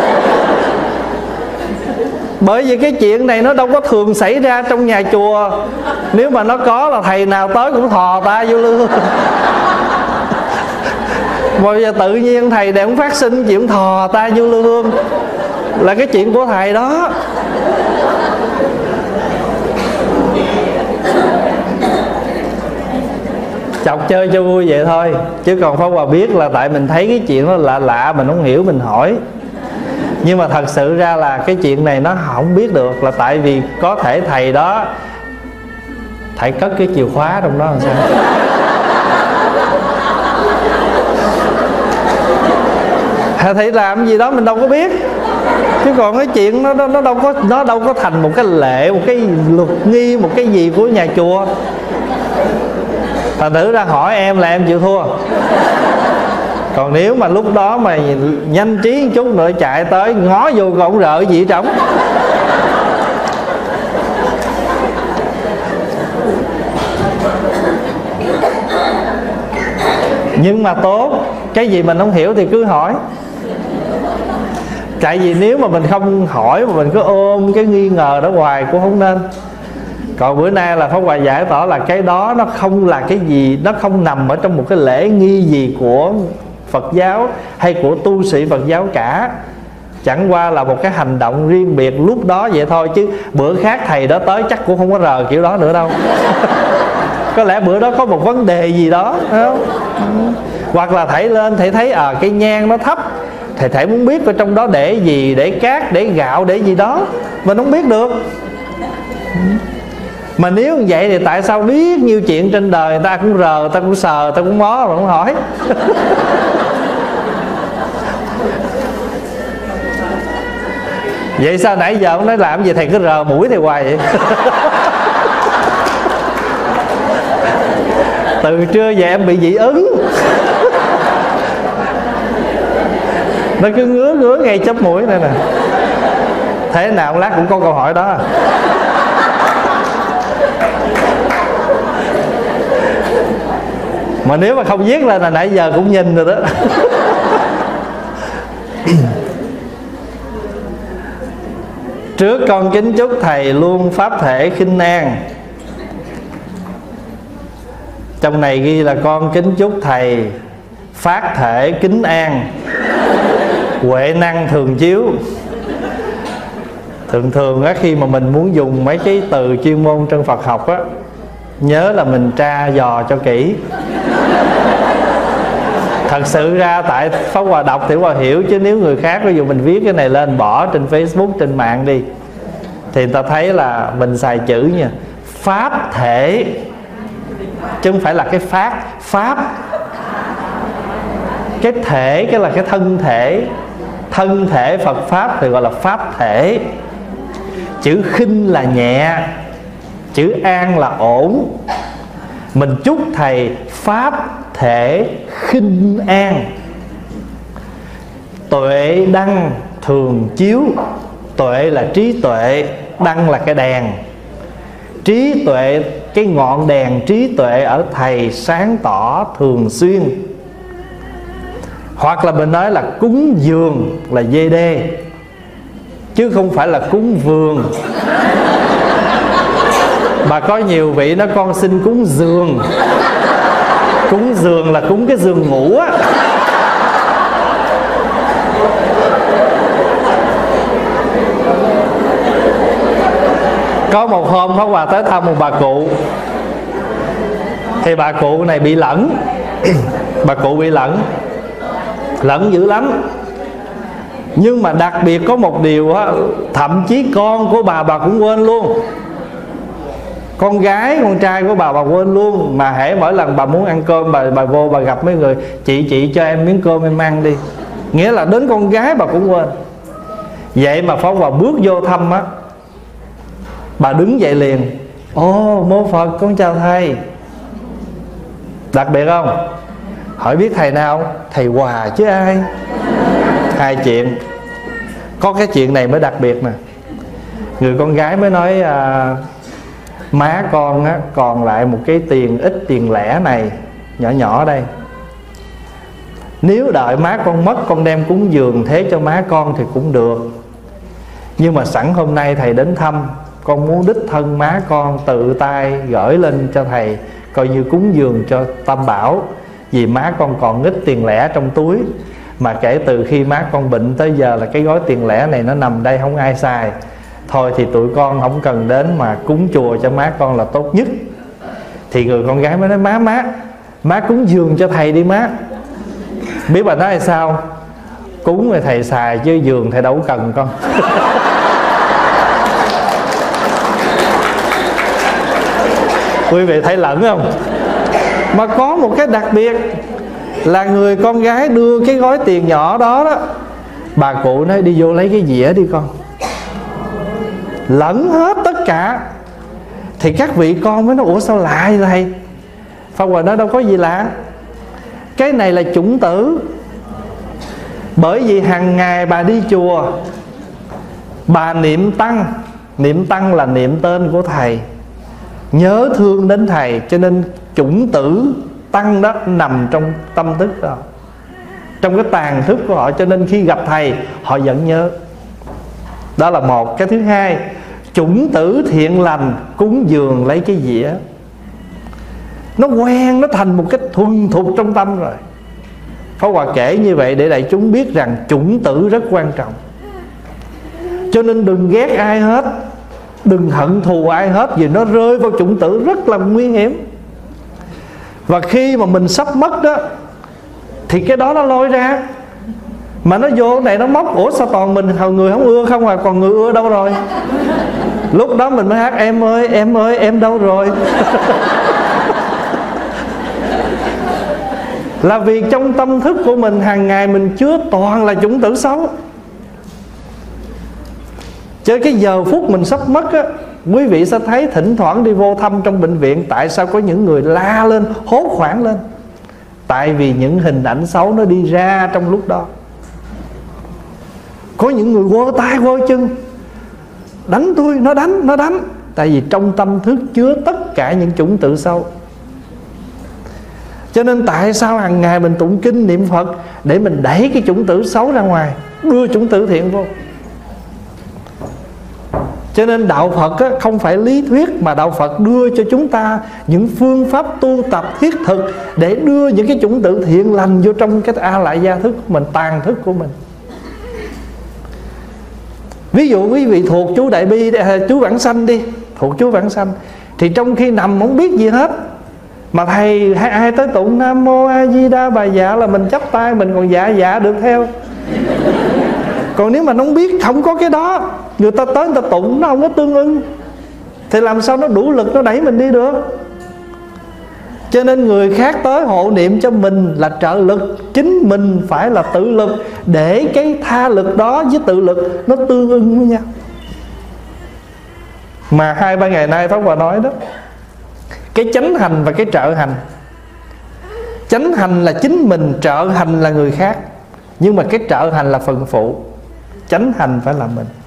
Bởi vì cái chuyện này nó đâu có thường xảy ra trong nhà chùa. Nếu mà nó có là thầy nào tới cũng thò ta vô lư. Bây giờ tự nhiên thầy để cũng phát sinh chuyện thò ta vô lư hương là cái chuyện của thầy đó. Chọc chơi cho vui vậy thôi. Chứ còn Pháp Hòa biết là tại mình thấy cái chuyện đó lạ lạ, mình không hiểu mình hỏi. Nhưng mà thật sự ra là cái chuyện này nó không biết được, là tại vì có thể thầy đó thầy cất cái chìa khóa trong đó làm sao. Thầy làm gì đó mình đâu có biết. Chứ còn cái chuyện nó đâu có thành một cái lệ, một cái luật nghi, một cái gì của nhà chùa. Thành thử ra hỏi em là em chịu thua. Còn nếu mà lúc đó mà nhanh trí một chút nữa chạy tới ngó vô còn rợ gì trống. Nhưng mà tốt, cái gì mình không hiểu thì cứ hỏi. Tại vì nếu mà mình không hỏi mà mình cứ ôm cái nghi ngờ đó hoài cũng không nên. Còn bữa nay là Pháp Hòa giải tỏ là cái đó nó không là cái gì, nó không nằm ở trong một cái lễ nghi gì của Phật giáo hay của tu sĩ Phật giáo cả. Chẳng qua là một cái hành động riêng biệt lúc đó vậy thôi. Chứ bữa khác thầy đó tới chắc cũng không có rờ kiểu đó nữa đâu. Có lẽ bữa đó có một vấn đề gì đó, phải không? Hoặc là thầy lên thầy thấy cái nhang nó thấp, thầy muốn biết ở trong đó để gì, để cát, để gạo, để gì đó, mình không biết được. Mà nếu như vậy thì tại sao biết nhiêu chuyện trên đời người ta cũng rờ, người ta cũng sờ, người ta cũng mó mà không hỏi. Vậy sao nãy giờ ông nói làm gì thầy cứ rờ mũi thầy hoài vậy? Từ trưa về em bị dị ứng. Nó cứ ngứa ngay chóp mũi này nè. Thế nào lát cũng có câu hỏi đó. Mà nếu mà không viết lên là nãy giờ cũng nhìn rồi đó. Trước con kính chúc thầy luôn pháp thể khinh an. Trong này ghi là con kính chúc thầy phát thể kính an, huệ năng thường chiếu. Thường á, khi mà mình muốn dùng mấy cái từ chuyên môn trong Phật học á, nhớ là mình tra dò cho kỹ. Thật sự ra tại Pháp Hòa đọc thì Hòa hiểu, chứ nếu người khác ví dụ mình viết cái này lên bỏ trên Facebook, trên mạng đi, thì người ta thấy là mình xài chữ nha, pháp thể chứ không phải là cái pháp. Cái thể, cái là cái thân thể. Thân thể Phật Pháp thì gọi là pháp thể. Chữ khinh là nhẹ, chữ an là ổn. Mình chúc thầy pháp thể khinh an. Tuệ đăng thường chiếu. Tuệ là trí tuệ, đăng là cái đèn. Trí tuệ, cái ngọn đèn trí tuệ ở thầy sáng tỏ thường xuyên. Hoặc là mình nói là cúng dường là VD, chứ không phải là cúng vườn. Mà có nhiều vị nói con xin cúng giường. Cúng giường là cúng cái giường ngủ á. Có một hôm Pháp Hòa tới thăm một bà cụ, thì bà cụ này bị lẫn. Bà cụ bị lẫn dữ lắm. Nhưng mà đặc biệt có một điều á, thậm chí con của bà cũng quên luôn. Con gái, con trai của bà quên luôn. Mà hễ mỗi lần bà muốn ăn cơm, bà vô bà gặp mấy người: chị cho em miếng cơm em ăn đi. Nghĩa là đến con gái bà cũng quên. Vậy mà Pháp Hòa bước vô thăm á, bà đứng dậy liền: Ồ mô Phật, con chào thầy. Đặc biệt không? Hỏi biết thầy nào? Thầy Hòa chứ ai. Hai chuyện. Có cái chuyện này mới đặc biệt nè. Người con gái mới nói: má con á, còn lại một cái ít tiền lẻ này, nhỏ nhỏ đây. Nếu đợi má con mất, con đem cúng dường thế cho má con thì cũng được. Nhưng mà sẵn hôm nay thầy đến thăm, con muốn đích thân má con tự tay gửi lên cho thầy, coi như cúng dường cho Tam Bảo. Vì má con còn ít tiền lẻ trong túi. Mà kể từ khi má con bệnh tới giờ là cái gói tiền lẻ này nó nằm đây không ai xài. Thôi thì tụi con không cần đến mà cúng chùa cho má con là tốt nhất. Thì người con gái mới nói: Má cúng dường cho thầy đi má. Biết bà nói là sao? Cúng rồi thầy xài chứ dường thầy đâu cần con. Quý vị thấy lẫn không? Mà có một cái đặc biệt là người con gái đưa cái gói tiền nhỏ đó, bà cụ nói: đi vô lấy cái dĩa đi con. Lẫn hết tất cả. Thì các vị con mới nói: ủa sao lạ vậy thầy? Pháp Hòa nói: đâu có gì lạ. Cái này là chủng tử. Bởi vì hàng ngày bà đi chùa, bà niệm tăng. Niệm tăng là niệm tên của thầy, nhớ thương đến thầy. Cho nên chủng tử tăng đó nằm trong tâm thức đó, trong cái tàn thức của họ. Cho nên khi gặp thầy họ vẫn nhớ. Đó là một. Cái thứ hai, chủng tử thiện lành cúng dường lấy cái dĩa, nó quen, nó thành một cái thuần thục trong tâm rồi. Pháp Hòa kể như vậy để đại chúng biết rằng chủng tử rất quan trọng. Cho nên đừng ghét ai hết, đừng hận thù ai hết, vì nó rơi vào chủng tử rất là nguy hiểm. Và khi mà mình sắp mất đó, thì cái đó nó lôi ra. Mà nó vô này nó móc: ủa sao toàn mình người không ưa không à, còn người ưa đâu rồi? Lúc đó mình mới hát: em ơi em đâu rồi? Là vì trong tâm thức của mình hàng ngày mình chứa toàn là chủng tử xấu. Cho cái giờ phút mình sắp mất á, quý vị sẽ thấy thỉnh thoảng đi vô thăm trong bệnh viện, tại sao có những người la lên, hốt hoảng lên? Tại vì những hình ảnh xấu nó đi ra trong lúc đó. Có những người quơ tay quơ chân: đánh tôi, nó đánh. Tại vì trong tâm thức chứa tất cả những chủng tử sâu. Cho nên tại sao hàng ngày mình tụng kinh niệm Phật? Để mình đẩy cái chủng tử xấu ra ngoài, đưa chủng tử thiện vô. Cho nên đạo Phật á, không phải lý thuyết, mà đạo Phật đưa cho chúng ta những phương pháp tu tập thiết thực để đưa những cái chủng tử thiện lành vô trong cái A Lại Gia thức của mình, tàn thức của mình. Ví dụ quý vị thuộc chú Đại Bi, chú Vãng Sanh đi, thuộc chú Vãng Sanh, thì trong khi nằm không biết gì hết, mà thầy ai tới tụng Nam Mô A Di Đà Bà Dạ là mình chắp tay, mình còn dạ được theo. Còn nếu mà nó không biết, không có cái đó, người ta tới người ta tụng nó không có tương ưng, thì làm sao nó đủ lực nó đẩy mình đi được? Cho nên người khác tới hộ niệm cho mình là trợ lực, chính mình phải là tự lực, để cái tha lực đó với tự lực nó tương ưng với nhau. Mà 2-3 ngày nay Pháp Hòa nói đó, cái chánh hành và cái trợ hành. Chánh hành là chính mình, trợ hành là người khác. Nhưng mà cái trợ hành là phần phụ, chánh hành phải là mình.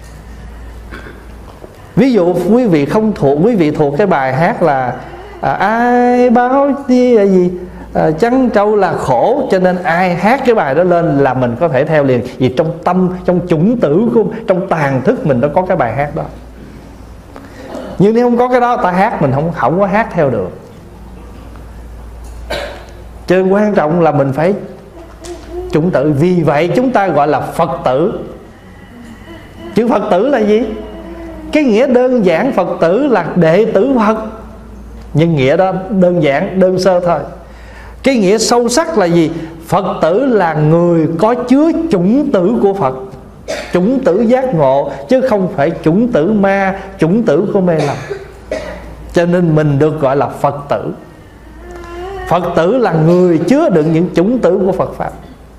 Ví dụ quý vị không thuộc, quý vị thuộc cái bài hát là ai báo gì trắng trâu là khổ, cho nên ai hát cái bài đó lên là mình có thể theo liền. Vì trong tâm, trong chủng tử của, trong tàn thức mình nó có cái bài hát đó. Nhưng nếu không có cái đó, ta hát mình không có hát theo được. Cho nên quan trọng là mình phải chủng tử. Vì vậy chúng ta gọi là Phật tử. Chữ Phật tử là gì? Cái nghĩa đơn giản Phật tử là đệ tử Phật, nhưng nghĩa đó đơn giản, đơn sơ thôi. Cái nghĩa sâu sắc là gì? Phật tử là người có chứa chủng tử của Phật, chủng tử giác ngộ, chứ không phải chủng tử ma, chủng tử của mê lầm. Cho nên mình được gọi là Phật tử. Phật tử là người chứa đựng những chủng tử của Phật Pháp.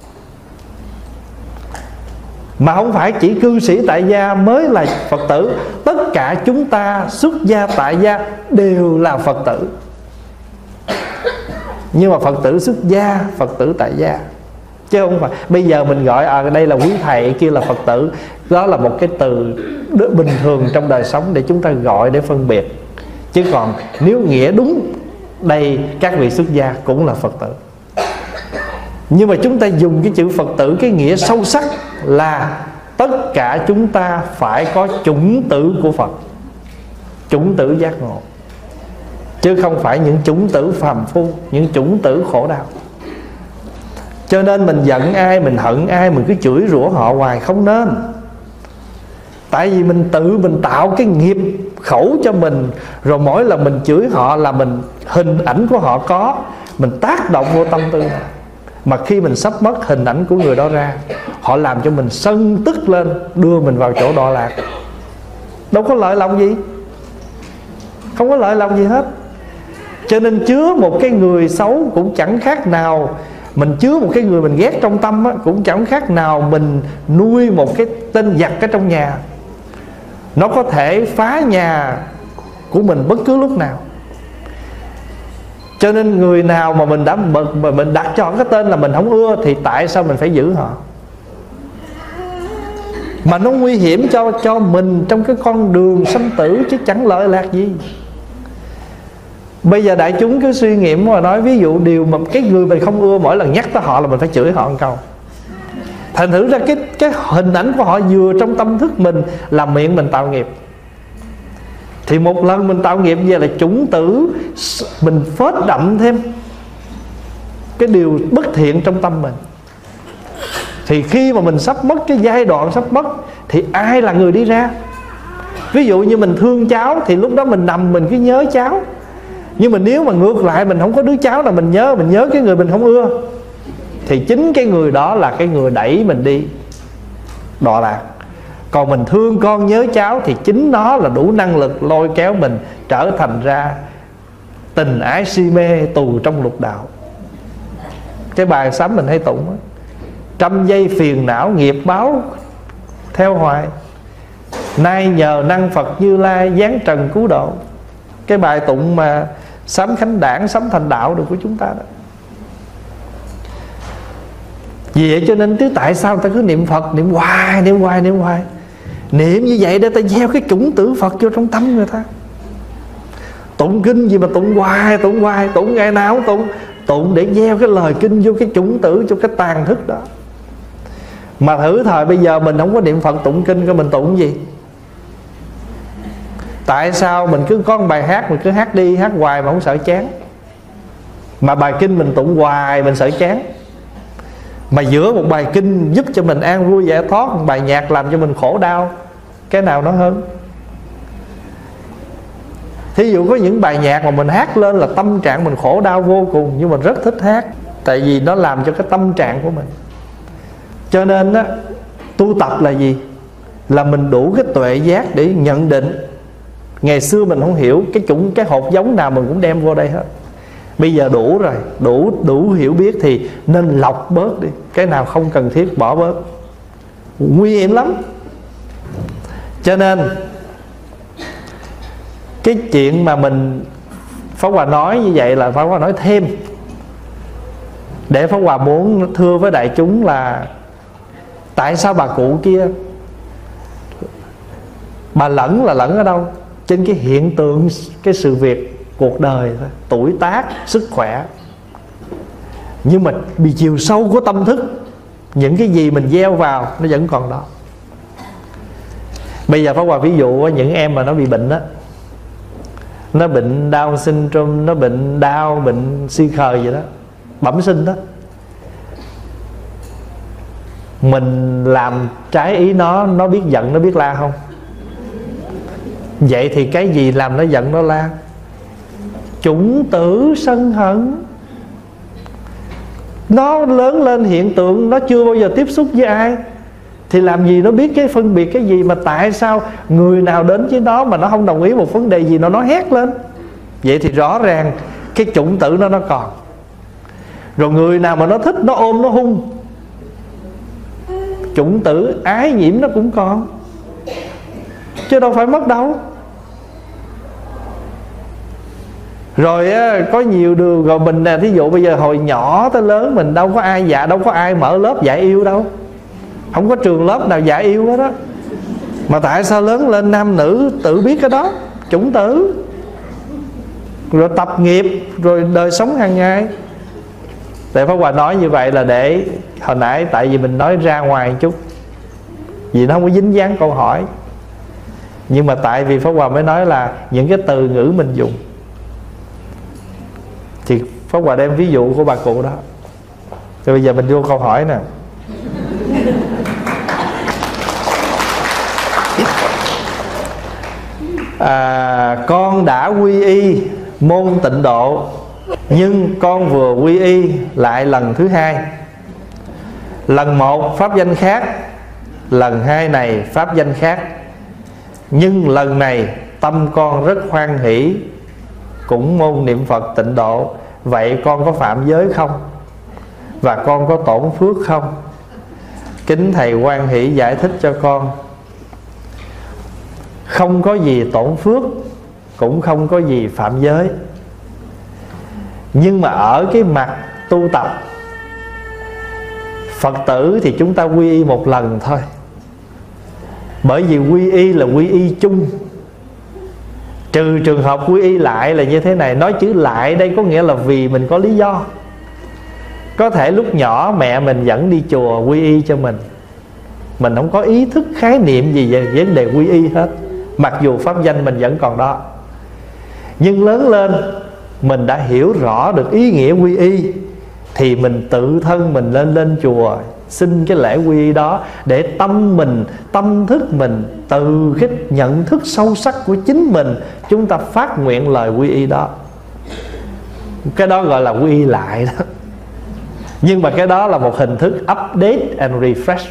Mà không phải chỉ cư sĩ tại gia mới là Phật tử. Tất cả chúng ta xuất gia tại gia đều là Phật tử. Nhưng mà Phật tử xuất gia, Phật tử tại gia, chứ không phải bây giờ mình gọi đây là quý thầy, kia là Phật tử. Đó là một cái từ bình thường trong đời sống để chúng ta gọi để phân biệt. Chứ còn nếu nghĩa đúng, đây các vị xuất gia cũng là Phật tử. Nhưng mà chúng ta dùng cái chữ Phật tử, cái nghĩa sâu sắc là tất cả chúng ta phải có chủng tử của Phật, chủng tử giác ngộ, chứ không phải những chủng tử phàm phu, những chủng tử khổ đau. Cho nên mình giận ai, mình hận ai, mình cứ chửi rủa họ hoài không nên. Tại vì mình tự mình tạo cái nghiệp khẩu cho mình. Rồi mỗi lần mình chửi họ là mình, hình ảnh của họ có, mình tác động vô tâm tư. Mà khi mình sắp mất hình ảnh của người đó ra, họ làm cho mình sân tức lên, đưa mình vào chỗ đọa lạc. Đâu có lợi lòng gì, không có lợi lòng gì hết. Cho nên chứa một cái người xấu cũng chẳng khác nào, mình chứa một cái người mình ghét trong tâm á, cũng chẳng khác nào mình nuôi một cái tên giặc ở trong nhà. Nó có thể phá nhà của mình bất cứ lúc nào. Cho nên người nào mà mình đặt cho cái tên là mình không ưa, thì tại sao mình phải giữ họ? Mà nó nguy hiểm cho mình trong cái con đường sanh tử, chứ chẳng lợi lạc gì. Bây giờ đại chúng cứ suy nghiệm mà nói, ví dụ điều mà cái người mình không ưa, mỗi lần nhắc tới họ là mình phải chửi họ một câu. Thành thử ra cái hình ảnh của họ vừa trong tâm thức mình là miệng mình tạo nghiệp. Thì một lần mình tạo nghiệp về là chủng tử, mình phết đậm thêm cái điều bất thiện trong tâm mình. Thì khi mà mình sắp mất, cái giai đoạn sắp mất, thì ai là người đi ra? Ví dụ như mình thương cháu, thì lúc đó mình nằm mình cứ nhớ cháu. Nhưng mà nếu mà ngược lại mình không có đứa cháu là mình nhớ cái người mình không ưa, thì chính cái người đó là cái người đẩy mình đi đọa lạc. Còn mình thương con nhớ cháu, thì chính nó là đủ năng lực lôi kéo mình trở thành ra tình ái si mê, tù trong lục đạo. Cái bài sám mình hay tụng đó, trăm giây phiền não nghiệp báo theo hoài, nay nhờ năng Phật Như Lai giáng trần cứu độ. Cái bài tụng mà sám khánh đảng, sám thành đạo được của chúng ta đó. Vì vậy cho nên tại sao ta cứ niệm Phật, niệm hoài. Niệm như vậy để ta gieo cái chủng tử Phật vô trong tâm người ta. Tụng kinh gì mà tụng hoài, tụng ngày nào cũng tụng để gieo cái lời kinh vô cái chủng tử, cho cái tàn thức đó. Mà thử thời bây giờ mình không có niệm Phật tụng kinh, coi mình tụng gì? Tại sao mình cứ có một bài hát, mình cứ hát đi hát hoài mà không sợ chán? Mà bài kinh mình tụng hoài mình sợ chán. Mà giữa một bài kinh giúp cho mình an vui giải thoát, một bài nhạc làm cho mình khổ đau, cái nào nó hơn? Thí dụ có những bài nhạc mà mình hát lên là tâm trạng mình khổ đau vô cùng, nhưng mà rất thích hát, tại vì nó làm cho cái tâm trạng của mình. Cho nên á, tu tập là gì? Là mình đủ cái tuệ giác để nhận định. Ngày xưa mình không hiểu cái hột giống nào mình cũng đem vô đây hết. Bây giờ đủ rồi, đủ hiểu biết thì nên lọc bớt đi. Cái nào không cần thiết bỏ bớt, nguy hiểm lắm. Cho nên cái chuyện mà Pháp Hòa nói như vậy là Pháp Hòa nói thêm, để Pháp Hòa muốn thưa với đại chúng là tại sao bà cụ kia bà lẫn là lẫn ở đâu? Trên cái hiện tượng, cái sự việc cuộc đời thôi, tuổi tác, sức khỏe. Nhưng mà bị chiều sâu của tâm thức, những cái gì mình gieo vào nó vẫn còn đó. Bây giờ Pháp Hòa ví dụ những em mà nó bị bệnh đó, nó bệnh Down syndrome, nó bệnh đau, bệnh si khờ gì đó, bẩm sinh đó, mình làm trái ý nó biết giận, nó biết la không? Vậy thì cái gì làm nó giận nó la? Chủng tử sân hận. Nó lớn lên hiện tượng, nó chưa bao giờ tiếp xúc với ai, thì làm gì nó biết cái phân biệt cái gì? Mà tại sao người nào đến với nó mà nó không đồng ý một vấn đề gì nó hét lên? Vậy thì rõ ràng cái chủng tử nó còn. Rồi người nào mà nó thích, nó ôm nó hung, chủng tử ái nhiễm nó cũng còn, chứ đâu phải mất đâu. Rồi có nhiều đường. Rồi mình nè, thí dụ bây giờ hồi nhỏ tới lớn mình đâu có ai đâu có ai mở lớp dạy yêu đâu, không có trường lớp nào dạy yêu hết đó. Mà tại sao lớn lên nam nữ tự biết cái đó? Chủng tử. Rồi tập nghiệp, rồi đời sống hàng ngày. Tại Pháp Hòa nói như vậy là để hồi nãy, tại vì mình nói ra ngoài một chút, vì nó không có dính dáng câu hỏi. Nhưng mà tại vì Pháp Hòa mới nói là những cái từ ngữ mình dùng, thì Pháp Hòa đem ví dụ của bà cụ đó. Thì bây giờ mình vô câu hỏi nè. Con đã quy y môn tịnh độ, nhưng con vừa quy y lại lần thứ hai. Lần một pháp danh khác, lần hai này pháp danh khác. Nhưng lần này tâm con rất hoan hỷ, cũng môn niệm Phật tịnh độ. Vậy con có phạm giới không? Và con có tổn phước không? Kính thầy hoan hỷ giải thích cho con. Không có gì tổn phước, cũng không có gì phạm giới. Nhưng mà ở cái mặt tu tập Phật tử thì chúng ta quy y một lần thôi. Bởi vì quy y là quy y chung, trừ trường hợp quy y lại là như thế này. Nói chữ lại đây có nghĩa là vì mình có lý do. Có thể lúc nhỏ mẹ mình dẫn đi chùa quy y cho mình không có ý thức khái niệm gì về vấn đề quy y hết, mặc dù pháp danh mình vẫn còn đó. Nhưng lớn lên mình đã hiểu rõ được ý nghĩa quy y, thì mình tự thân mình lên chùa xin cái lễ quy y đó, để tâm mình, tâm thức mình, từ cái nhận thức sâu sắc của chính mình, chúng ta phát nguyện lời quy y đó. Cái đó gọi là quy y lại đó. Nhưng mà cái đó là một hình thức update and refresh,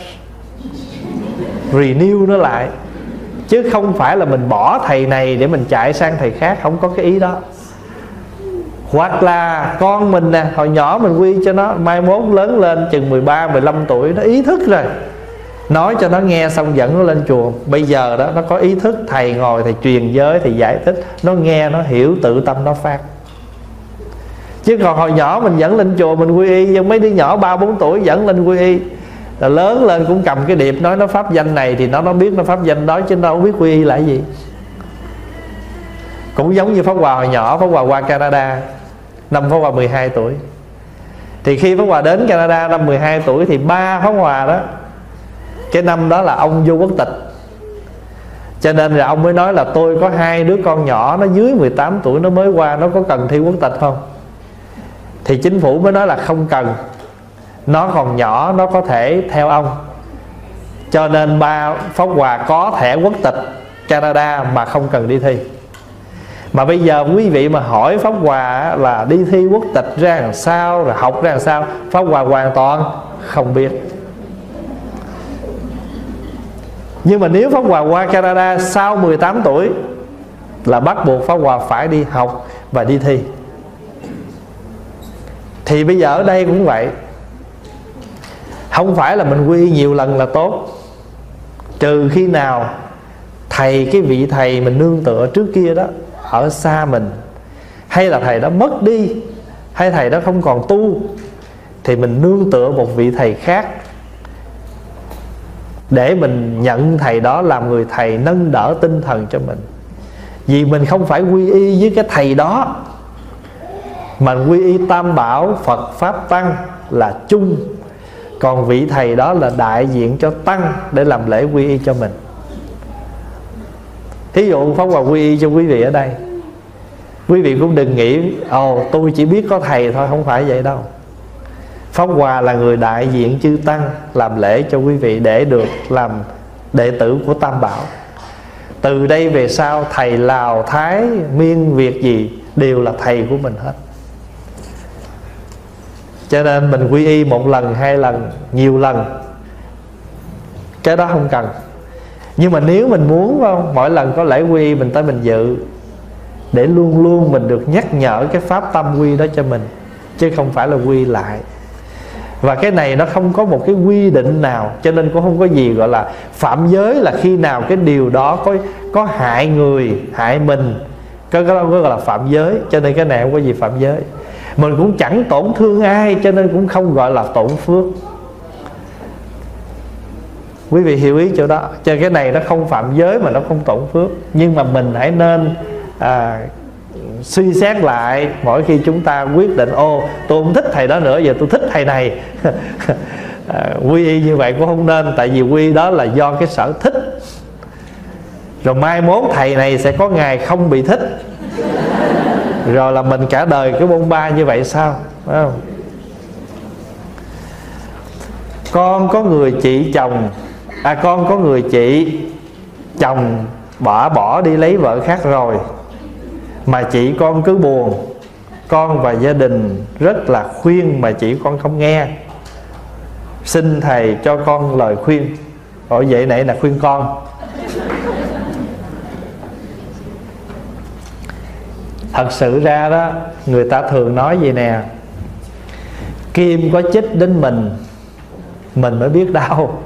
renew nó lại, chứ không phải là mình bỏ thầy này để mình chạy sang thầy khác. Không có cái ý đó. Hoặc là con mình nè, hồi nhỏ mình quy cho nó, mai mốt lớn lên chừng 13, 15 tuổi nó ý thức rồi, nói cho nó nghe xong dẫn nó lên chùa. Bây giờ đó nó có ý thức, thầy ngồi thầy truyền giới, thầy giải thích, nó nghe nó hiểu, tự tâm nó phát. Chứ còn hồi nhỏ mình dẫn lên chùa mình quy y, nhưng mấy đứa nhỏ 3-4 tuổi dẫn lên quy y, là lớn lên cũng cầm cái điệp nói nó pháp danh này, thì nó biết nó pháp danh đó, chứ nó không biết quy y là cái gì. Cũng giống như Pháp Hòa hồi nhỏ, Pháp Hòa qua Canada năm Pháp Hòa 12 tuổi. Thì khi Pháp Hòa đến Canada năm 12 tuổi thì ba Pháp Hòa đó, cái năm đó là ông vô quốc tịch, cho nên là ông mới nói là tôi có 2 đứa con nhỏ, nó dưới 18 tuổi nó mới qua, nó có cần thi quốc tịch không? Thì chính phủ mới nói là không cần, nó còn nhỏ, nó có thể theo ông. Cho nên ba Pháp Hòa có thẻ quốc tịch Canada mà không cần đi thi. Mà bây giờ quý vị mà hỏi Pháp Hòa là đi thi quốc tịch ra làm sao, rồi học ra làm sao, Pháp Hòa hoàn toàn không biết. Nhưng mà nếu Pháp Hòa qua Canada sau 18 tuổi là bắt buộc Pháp Hòa phải đi học và đi thi. Thì bây giờ ở đây cũng vậy, không phải là mình quy y nhiều lần là tốt, trừ khi nào thầy, cái vị thầy mình nương tựa trước kia đó ở xa mình, hay là thầy đó mất đi, hay thầy đó không còn tu, thì mình nương tựa một vị thầy khác để mình nhận thầy đó làm người thầy nâng đỡ tinh thần cho mình. Vì mình không phải quy y với cái thầy đó, mà quy y Tam Bảo Phật Pháp Tăng là chung, còn vị thầy đó là đại diện cho Tăng để làm lễ quy y cho mình. Thí dụ Pháp Hòa quy y cho quý vị ở đây, quý vị cũng đừng nghĩ ồ tôi chỉ biết có thầy thôi, không phải vậy đâu. Pháp Hòa là người đại diện chư Tăng làm lễ cho quý vị để được làm đệ tử của Tam Bảo. Từ đây về sau thầy Lào, Thái, Miên, Việt gì đều là thầy của mình hết. Cho nên mình quy y một lần, hai lần, nhiều lần, cái đó không cần. Nhưng mà nếu mình muốn không, mỗi lần có lễ quy y mình tới mình dự, để luôn luôn mình được nhắc nhở cái pháp tâm quy đó cho mình, chứ không phải là quy lại. Và cái này nó không có một cái quy định nào, cho nên cũng không có gì gọi là phạm giới, là khi nào cái điều đó có hại người, hại mình, có gọi là phạm giới. Cho nên cái này không có gì phạm giới. Mình cũng chẳng tổn thương ai, cho nên cũng không gọi là tổn phước. Quý vị hiểu ý chỗ đó. Cho cái này nó không phạm giới mà nó không tổn phước. Nhưng mà mình hãy nên suy xét lại mỗi khi chúng ta quyết định ô tôi không thích thầy đó nữa, giờ tôi thích thầy này. Quy y như vậy cũng không nên. Tại vì quy đó là do cái sở thích, rồi mai mốt thầy này sẽ có ngày không bị thích, rồi là mình cả đời cái bôn ba như vậy sao, phải không? Con có người chị chồng, con có người chị chồng bỏ đi lấy vợ khác rồi, mà chị con cứ buồn. Con và gia đình rất là khuyên mà chị con không nghe. Xin thầy cho con lời khuyên. Ủa vậy này là khuyên con. Thật sự ra đó, người ta thường nói vậy nè: kim có chích đến mình mới biết đau.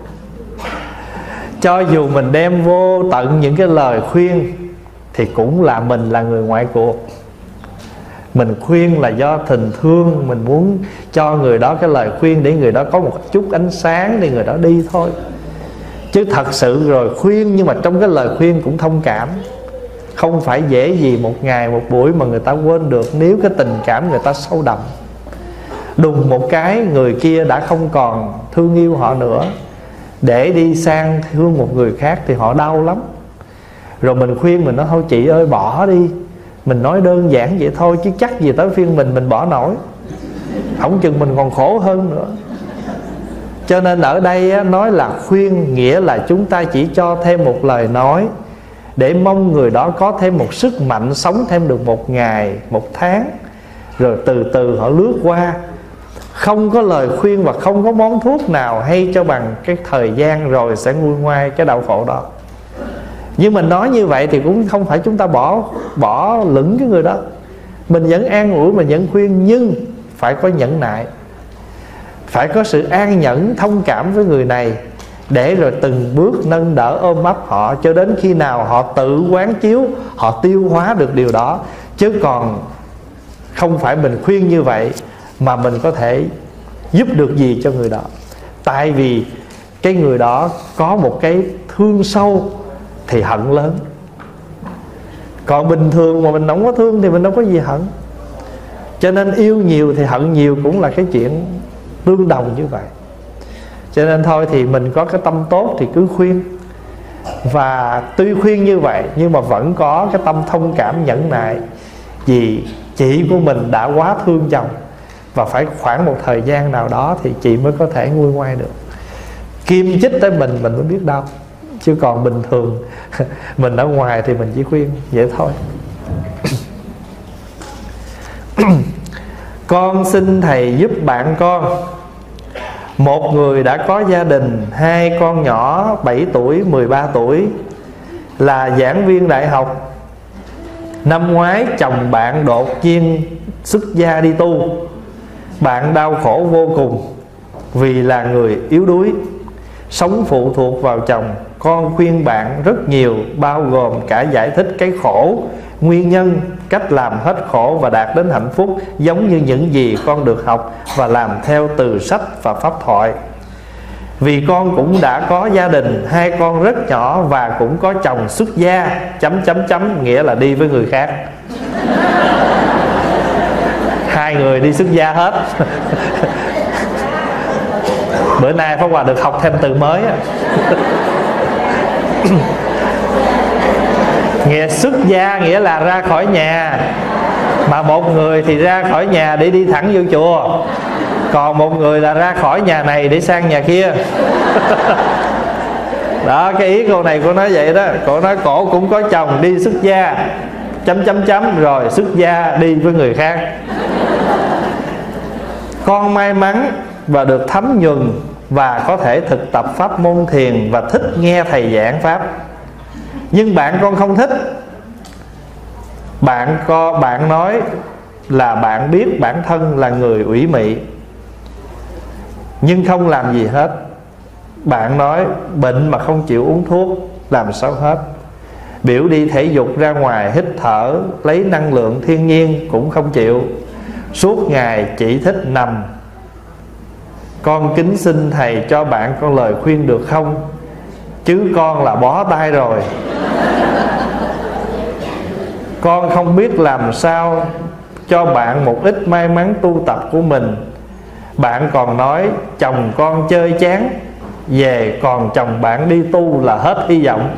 Cho dù mình đem vô tận những cái lời khuyên thì cũng là mình là người ngoại cuộc. Mình khuyên là do tình thương, mình muốn cho người đó cái lời khuyên để người đó có một chút ánh sáng để người đó đi thôi. Chứ thật sự rồi khuyên, nhưng mà trong cái lời khuyên cũng thông cảm. Không phải dễ gì một ngày một buổi mà người ta quên được, nếu cái tình cảm người ta sâu đậm. Đùng một cái người kia đã không còn thương yêu họ nữa, để đi sang thương một người khác thì họ đau lắm. Rồi mình khuyên, mình nói thôi chị ơi bỏ đi. Mình nói đơn giản vậy thôi, chứ chắc gì tới phiên mình bỏ nổi, không chừng mình còn khổ hơn nữa. Cho nên ở đây nói là khuyên, nghĩa là chúng ta chỉ cho thêm một lời nói để mong người đó có thêm một sức mạnh, sống thêm được một ngày, một tháng, rồi từ từ họ lướt qua. Không có lời khuyên và không có món thuốc nào hay cho bằng cái thời gian rồi sẽ nguôi ngoai cái đau khổ đó. Nhưng mình nói như vậy thì cũng không phải chúng ta bỏ lửng cái người đó. Mình vẫn an ủi, mình vẫn khuyên, nhưng phải có nhẫn nại, phải có sự an nhẫn, thông cảm với người này, để rồi từng bước nâng đỡ ôm ấp họ, cho đến khi nào họ tự quán chiếu, họ tiêu hóa được điều đó. Chứ còn không phải mình khuyên như vậy mà mình có thể giúp được gì cho người đó. Tại vì cái người đó có một cái thương sâu thì hận lớn. Còn bình thường mà mình không có thương thì mình đâu có gì hận. Cho nên yêu nhiều thì hận nhiều cũng là cái chuyện tương đồng như vậy. Cho nên thôi thì mình có cái tâm tốt thì cứ khuyên. Và tuy khuyên như vậy nhưng mà vẫn có cái tâm thông cảm nhẫn nại. Vì chị của mình đã quá thương chồng, và phải khoảng một thời gian nào đó thì chị mới có thể nguôi ngoai được. Kim chích tới mình mới biết đau. Chứ còn bình thường mình ở ngoài thì mình chỉ khuyên vậy thôi. Con xin thầy giúp bạn con. Một người đã có gia đình, 2 con nhỏ 7 tuổi, 13 tuổi, là giảng viên đại học. Năm ngoái chồng bạn đột nhiên xuất gia đi tu, Bạn đau khổ vô cùng vì là người yếu đuối, sống phụ thuộc vào chồng. Con khuyên bạn rất nhiều, bao gồm cả giải thích cái khổ, nguyên nhân, cách làm hết khổ và đạt đến hạnh phúc, giống như những gì con được học và làm theo từ sách và pháp thoại. Vì con cũng đã có gia đình, 2 con rất nhỏ và cũng có chồng xuất gia ... nghĩa là đi với người khác. 2 người đi xuất gia hết. Bữa nay Pháp Hòa được học thêm từ mới. Nghĩa xuất gia nghĩa là ra khỏi nhà, mà một người thì ra khỏi nhà để đi thẳng vô chùa, còn một người là ra khỏi nhà này để sang nhà kia. Đó, cái ý cô này cô nói vậy đó. Cô nói cổ cũng có chồng đi xuất gia ... rồi xuất gia đi với người khác. Con may mắn và được thấm nhuần và có thể thực tập pháp môn thiền và thích nghe thầy giảng pháp. Nhưng bạn con không thích. Bạn nói là bạn biết bản thân là người ủy mị, nhưng không làm gì hết. Bạn nói bệnh mà không chịu uống thuốc làm sao hết. Biểu đi thể dục ra ngoài hít thở lấy năng lượng thiên nhiên cũng không chịu. Suốt ngày chỉ thích nằm. Con kính xin thầy cho bạn con lời khuyên được không? Chứ con là bó tay rồi. Con không biết làm sao cho bạn một ít may mắn tu tập của mình. Bạn còn nói chồng con chơi chán, về còn chồng bạn đi tu là hết hy vọng.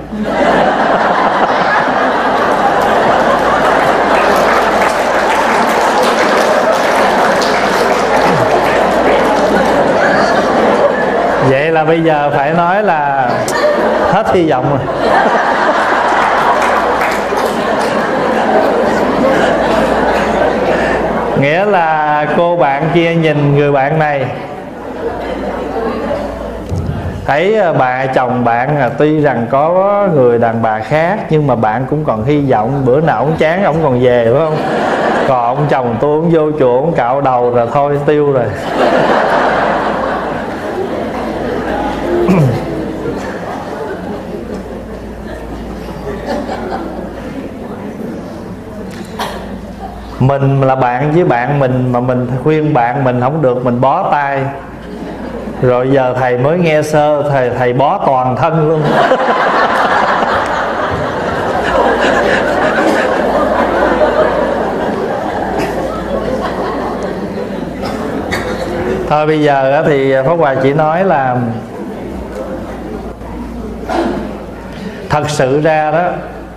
Vậy là bây giờ phải nói là hết hy vọng rồi. Nghĩa là cô bạn kia nhìn người bạn này, thấy chồng bạn tuy rằng có người đàn bà khác, nhưng mà bạn cũng còn hy vọng. Bữa nào ông chán ông còn về, phải không? Còn ông chồng tôi ông vô chùa ông cạo đầu rồi thôi tiêu rồi. Mình là bạn với bạn mình mà mình khuyên bạn mình không được, mình bó tay. Rồi giờ thầy mới nghe sơ, thầy bó toàn thân luôn. Thôi bây giờ thì Pháp Hòa chỉ nói là thật sự ra đó,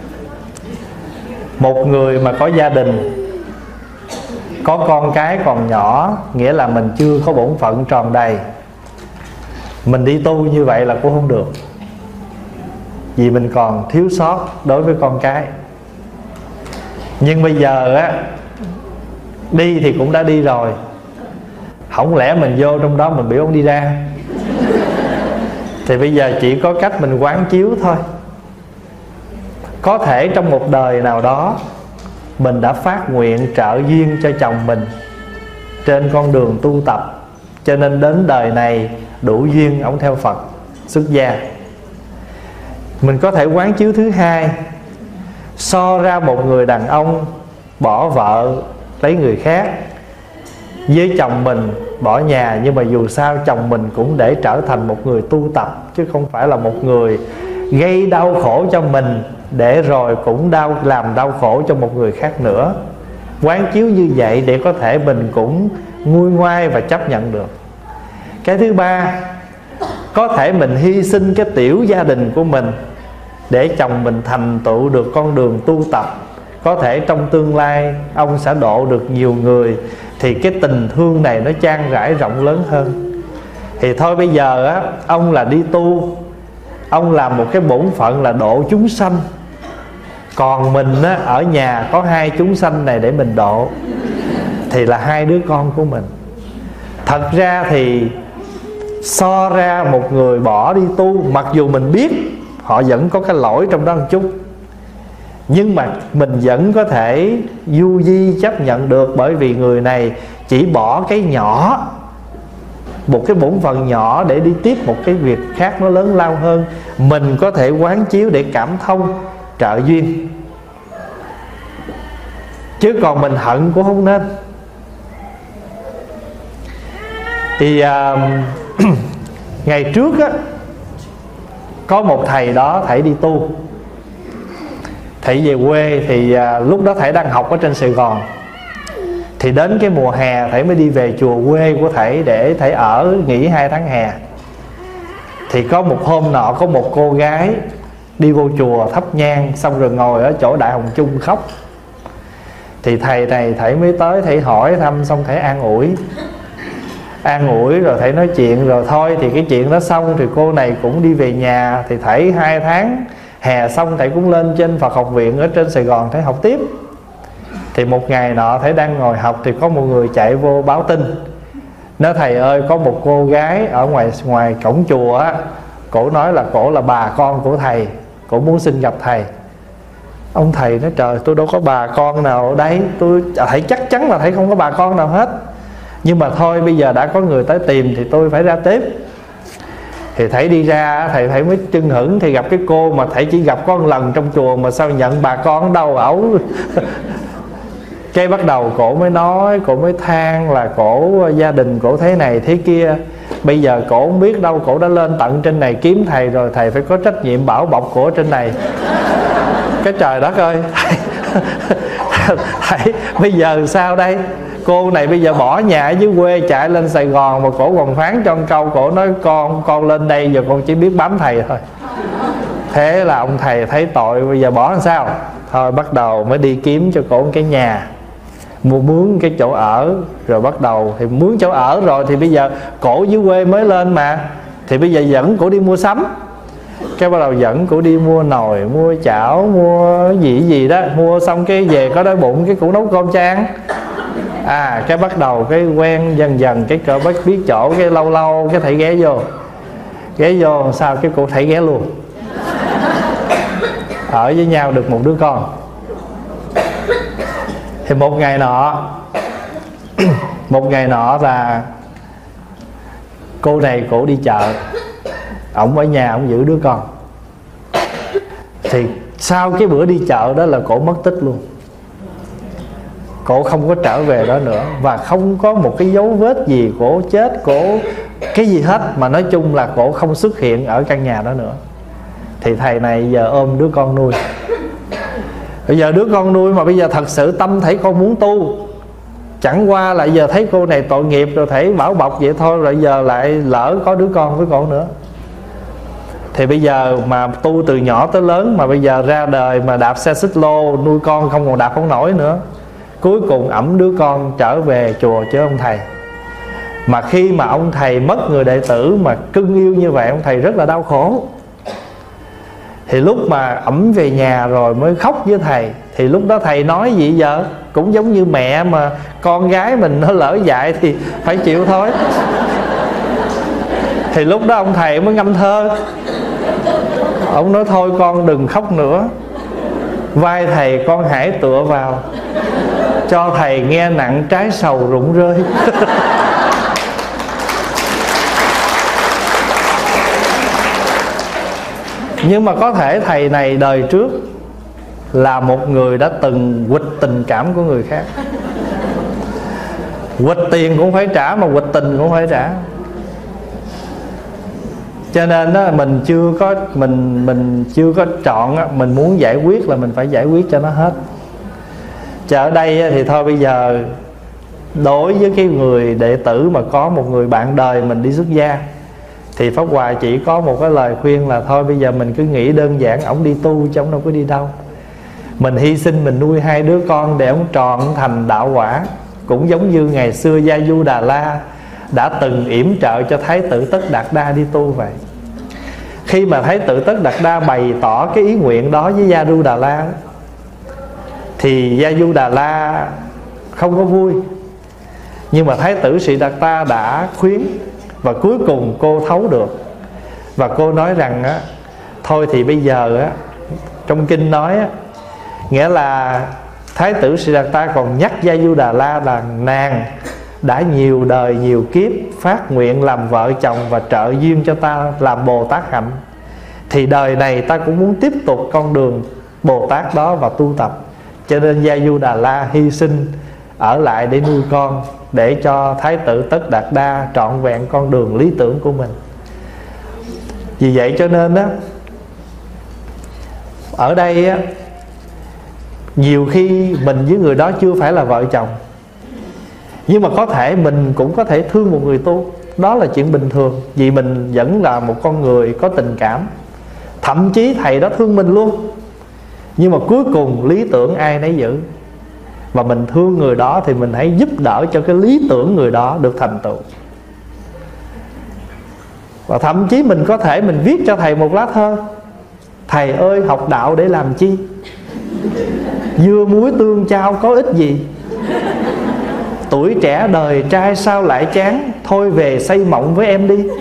một người mà có gia đình, có con cái còn nhỏ, nghĩa là mình chưa có bổn phận tròn đầy. Mình đi tu như vậy là cũng không được, vì mình còn thiếu sót đối với con cái. Nhưng bây giờ á, đi thì cũng đã đi rồi, không lẽ mình vô trong đó mình biểu ông đi ra. Thì bây giờ chỉ có cách mình quán chiếu thôi. Có thể trong một đời nào đó mình đã phát nguyện trợ duyên cho chồng mình trên con đường tu tập, cho nên đến đời này đủ duyên ông theo Phật xuất gia. Mình có thể quán chiếu thứ hai, so ra một người đàn ông bỏ vợ lấy người khác, với chồng mình bỏ nhà, nhưng mà dù sao chồng mình cũng để trở thành một người tu tập, chứ không phải là một người gây đau khổ cho mình để rồi cũng làm đau khổ cho một người khác nữa. Quán chiếu như vậy để có thể mình cũng nguôi ngoai và chấp nhận được. Cái thứ ba, có thể mình hy sinh cái tiểu gia đình của mình để chồng mình thành tựu được con đường tu tập. Có thể trong tương lai ông sẽ độ được nhiều người, thì cái tình thương này nó chan rãi rộng lớn hơn. Thì thôi bây giờ á, ông là đi tu, ông làm một cái bổn phận là độ chúng sanh, còn mình á, ở nhà có 2 chúng sanh này để mình độ, thì là 2 đứa con của mình. Thật ra thì so ra một người bỏ đi tu, mặc dù mình biết họ vẫn có cái lỗi trong đó một chút, nhưng mà mình vẫn có thể du di chấp nhận được, bởi vì người này chỉ bỏ cái nhỏ, một cái bổn phận nhỏ để đi tiếp một cái việc khác nó lớn lao hơn. Mình có thể quán chiếu để cảm thông trợ duyên, chứ còn mình hận cũng không nên. Thì ngày trước á, có một thầy đó, thầy đi tu, thầy về quê. Thì lúc đó thầy đang học ở trên Sài Gòn. Thì đến cái mùa hè thầy mới đi về chùa quê của thầy để thầy ở nghỉ 2 tháng hè. Thì có một hôm nọ, có một cô gái đi vô chùa thắp nhang, xong rồi ngồi ở chỗ Đại Hồng Chung khóc. Thì thầy này thầy mới tới, thầy hỏi thăm, xong thầy an ủi rồi thầy nói chuyện. Rồi thôi thì cái chuyện đó xong thì cô này cũng đi về nhà. Thì thầy 2 tháng hè xong thầy cũng lên trên Phật học viện ở trên Sài Gòn thầy học tiếp. Thì một ngày nọ thầy đang ngồi học thì có một người chạy vô báo tin, nói thầy ơi, có một cô gái ở ngoài cổng chùa á, cổ nói là cổ là bà con của thầy, cổ muốn xin gặp thầy. Ông thầy nói trời, tôi đâu có bà con nào ở đây, thầy chắc chắn là thầy không có bà con nào hết, nhưng mà thôi bây giờ đã có người tới tìm thì tôi phải ra tiếp. Thì thầy đi ra, thầy mới chưng hửng thì gặp cái cô mà thầy chỉ gặp có một lần trong chùa mà sao nhận bà con ở đâu ẩu. Cái bắt đầu cổ mới nói, cổ mới than là cổ gia đình cổ thế này thế kia. Bây giờ cổ không biết đâu, cổ đã lên tận trên này kiếm thầy rồi, thầy phải có trách nhiệm bảo bọc cổ ở trên này. Cái trời đất ơi, thầy bây giờ sao đây? Cô này bây giờ bỏ nhà ở dưới quê chạy lên Sài Gòn, mà cổ còn phán cho một câu, cổ nói con lên đây giờ con chỉ biết bám thầy thôi. Thế là ông thầy thấy tội, bây giờ bỏ làm sao? Thôi bắt đầu mới đi kiếm cho cổ cái nhà, mua mướn cái chỗ ở. Rồi bắt đầu thì mướn chỗ ở rồi thì bây giờ cổ dưới quê mới lên mà, thì bây giờ dẫn cổ đi mua sắm. Cái bắt đầu dẫn cổ đi mua nồi, mua chảo, mua gì đó. Mua xong cái về có đói bụng, cái cổ nấu cơm cho ăn. Cái bắt đầu cái quen dần dần, cái cỡ biết chỗ, cái lâu lâu cái thầy ghé vô sao cái cổ thầy ghé luôn. Ở với nhau được một đứa con. Thì một ngày nọ là cô này cổ đi chợ, ổng ở nhà ổng giữ đứa con. Thì sau cái bữa đi chợ đó là cổ mất tích luôn. Cổ không có trở về đó nữa, và không có một cái dấu vết gì cổ chết, cổ cái gì hết. Mà nói chung là cổ không xuất hiện ở căn nhà đó nữa. Thì thầy này giờ ôm đứa con nuôi. Bây giờ đứa con nuôi mà bây giờ thật sự tâm thấy con muốn tu, chẳng qua là giờ thấy cô này tội nghiệp rồi thầy bảo bọc vậy thôi, rồi giờ lại lỡ có đứa con với cổ nữa. Thì bây giờ mà tu từ nhỏ tới lớn, mà bây giờ ra đời mà đạp xe xích lô nuôi con không còn đạp không nổi nữa. Cuối cùng ẵm đứa con trở về chùa chứ ông thầy. Mà khi mà ông thầy mất người đệ tử mà cưng yêu như vậy, ông thầy rất là đau khổ. Thì lúc mà ẵm về nhà rồi mới khóc với thầy. Thì lúc đó thầy nói gì giờ? Cũng giống như mẹ mà con gái mình nó lỡ dại thì phải chịu thôi. Thì lúc đó ông thầy mới ngâm thơ. Ông nói thôi con đừng khóc nữa, vai thầy con hãy tựa vào, cho thầy nghe nặng trái sầu rụng rơi. Nhưng mà có thể thầy này đời trước là một người đã từng quỵt tình cảm của người khác. Quỵt tiền cũng phải trả, mà quỵt tình cũng phải trả. Cho nên đó, mình chưa có chọn, mình muốn giải quyết là mình phải giải quyết cho nó hết. Chứ ở đây thì thôi bây giờ đối với cái người đệ tử mà có một người bạn đời mình đi xuất gia, thì Pháp Hòa chỉ có một cái lời khuyên là thôi bây giờ mình cứ nghĩ đơn giản, ổng đi tu chứ ổng đâu có đi đâu. Mình hy sinh mình nuôi 2 đứa con để ổng tròn thành đạo quả. Cũng giống như ngày xưa Gia Du Đà La đã từng yểm trợ cho Thái tử Tất Đạt Đa đi tu vậy. Khi mà Thái tử Tất Đạt Đa bày tỏ cái ý nguyện đó với Gia Du Đà La, thì Gia Du Đà La không có vui. Nhưng mà Thái tử Sĩ Đạt Ta đã khuyến, và cuối cùng cô thấu được. Và cô nói rằng á, thôi thì bây giờ á, trong kinh nói á, nghĩa là Thái tử Sĩ Đạt Ta còn nhắc Gia Du Đà La là nàng đã nhiều đời nhiều kiếp phát nguyện làm vợ chồng và trợ duyên cho ta làm Bồ Tát hạnh, thì đời này ta cũng muốn tiếp tục con đường Bồ Tát đó và tu tập. Cho nên Gia Du Đà La hy sinh ở lại để nuôi con, để cho Thái tử Tất Đạt Đa trọn vẹn con đường lý tưởng của mình. Vì vậy cho nên đó, ở đây á, nhiều khi mình với người đó chưa phải là vợ chồng, nhưng mà có thể mình cũng có thể thương một người tu. Đó là chuyện bình thường, vì mình vẫn là một con người có tình cảm. Thậm chí thầy đó thương mình luôn, nhưng mà cuối cùng lý tưởng ai nấy giữ. Và mình thương người đó thì mình hãy giúp đỡ cho cái lý tưởng người đó được thành tựu. Và thậm chí mình có thể mình viết cho thầy một lá thơ: thầy ơi, học đạo để làm chi? Dưa muối tương chao có ích gì? Tuổi trẻ đời trai sao lại chán? Thôi về xây mộng với em đi.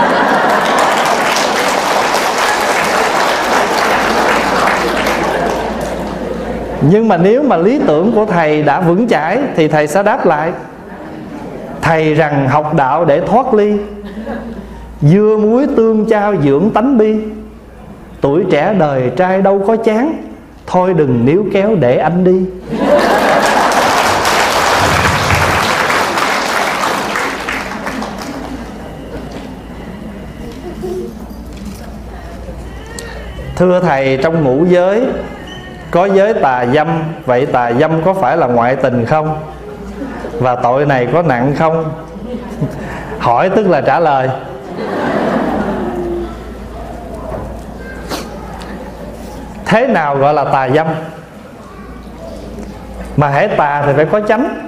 Nhưng mà nếu mà lý tưởng của thầy đã vững chãi thì thầy sẽ đáp lại: thầy rằng học đạo để thoát ly, dưa muối tương chao dưỡng tánh bi. Tuổi trẻ đời trai đâu có chán, thôi đừng níu kéo để anh đi. Thưa thầy, trong ngũ giới có giới tà dâm, vậy tà dâm có phải là ngoại tình không? Và tội này có nặng không? Hỏi tức là trả lời. Thế nào gọi là tà dâm? Mà hễ tà thì phải có chánh.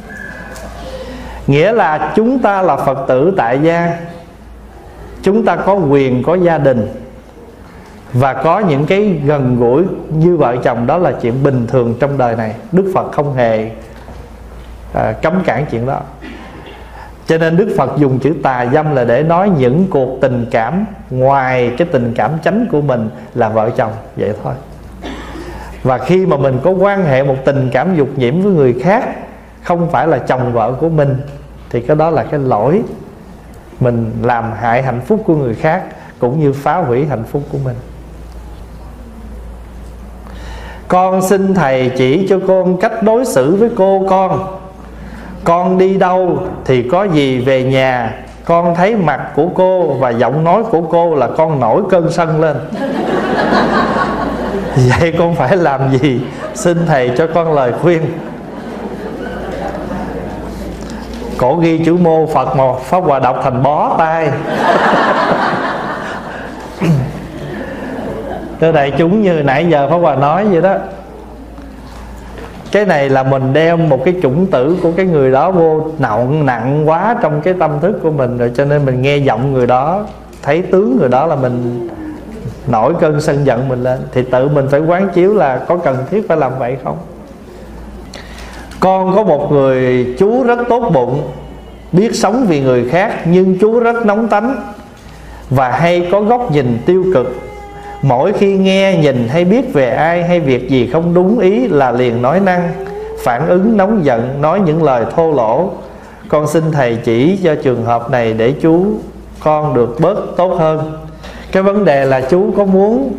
Nghĩa là chúng ta là Phật tử tại gia, chúng ta có quyền có gia đình, và có những cái gần gũi như vợ chồng, đó là chuyện bình thường trong đời này. Đức Phật không hề cấm cản chuyện đó. Cho nên Đức Phật dùng chữ tà dâm là để nói những cuộc tình cảm ngoài cái tình cảm chánh của mình là vợ chồng, vậy thôi. Và khi mà mình có quan hệ một tình cảm dục nhiễm với người khác, không phải là chồng vợ của mình, thì cái đó là cái lỗi. Mình làm hại hạnh phúc của người khác, cũng như phá hủy hạnh phúc của mình. Con xin thầy chỉ cho con cách đối xử với cô con. Con đi đâu thì có gì về nhà, con thấy mặt của cô và giọng nói của cô là con nổi cơn sân lên. Vậy con phải làm gì? Xin thầy cho con lời khuyên. Cổ ghi chữ mô Phật mà Pháp Hòa đọc thành bó tay. Thưa đại chúng, như nãy giờ Pháp Hòa nói vậy đó, cái này là mình đem một cái chủng tử của cái người đó vô nặng quá trong cái tâm thức của mình rồi. Cho nên mình nghe giọng người đó, thấy tướng người đó là mình nổi cơn sân giận mình lên. Thì tự mình phải quán chiếu là có cần thiết phải làm vậy không. Con có một người chú rất tốt bụng, biết sống vì người khác, nhưng chú rất nóng tánh và hay có góc nhìn tiêu cực. Mỗi khi nghe, nhìn hay biết về ai hay việc gì không đúng ý là liền nói năng, phản ứng nóng giận, nói những lời thô lỗ. Con xin thầy chỉ cho trường hợp này để chú con được bớt tốt hơn. Cái vấn đề là chú có muốn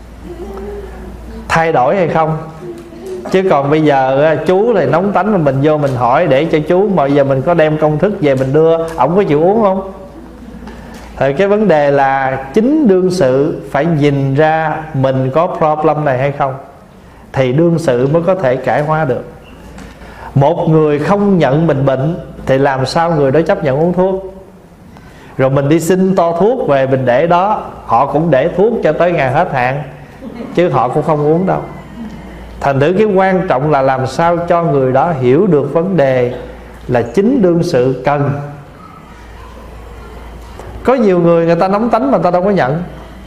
thay đổi hay không. Chứ còn bây giờ chú này nóng tánh mà mình vô mình hỏi để cho chú, mà giờ mình có đem công thức về mình đưa, ổng có chịu uống không? Thì cái vấn đề là chính đương sự phải nhìn ra mình có problem này hay không, thì đương sự mới có thể cải hóa được. Một người không nhận mình bệnh thì làm sao người đó chấp nhận uống thuốc? Rồi mình đi xin to thuốc về mình để đó, họ cũng để thuốc cho tới ngày hết hạn, chứ họ cũng không uống đâu. Thành thử cái quan trọng là làm sao cho người đó hiểu được vấn đề là chính đương sự cần. Có nhiều người, người ta nóng tánh mà người ta đâu có nhận.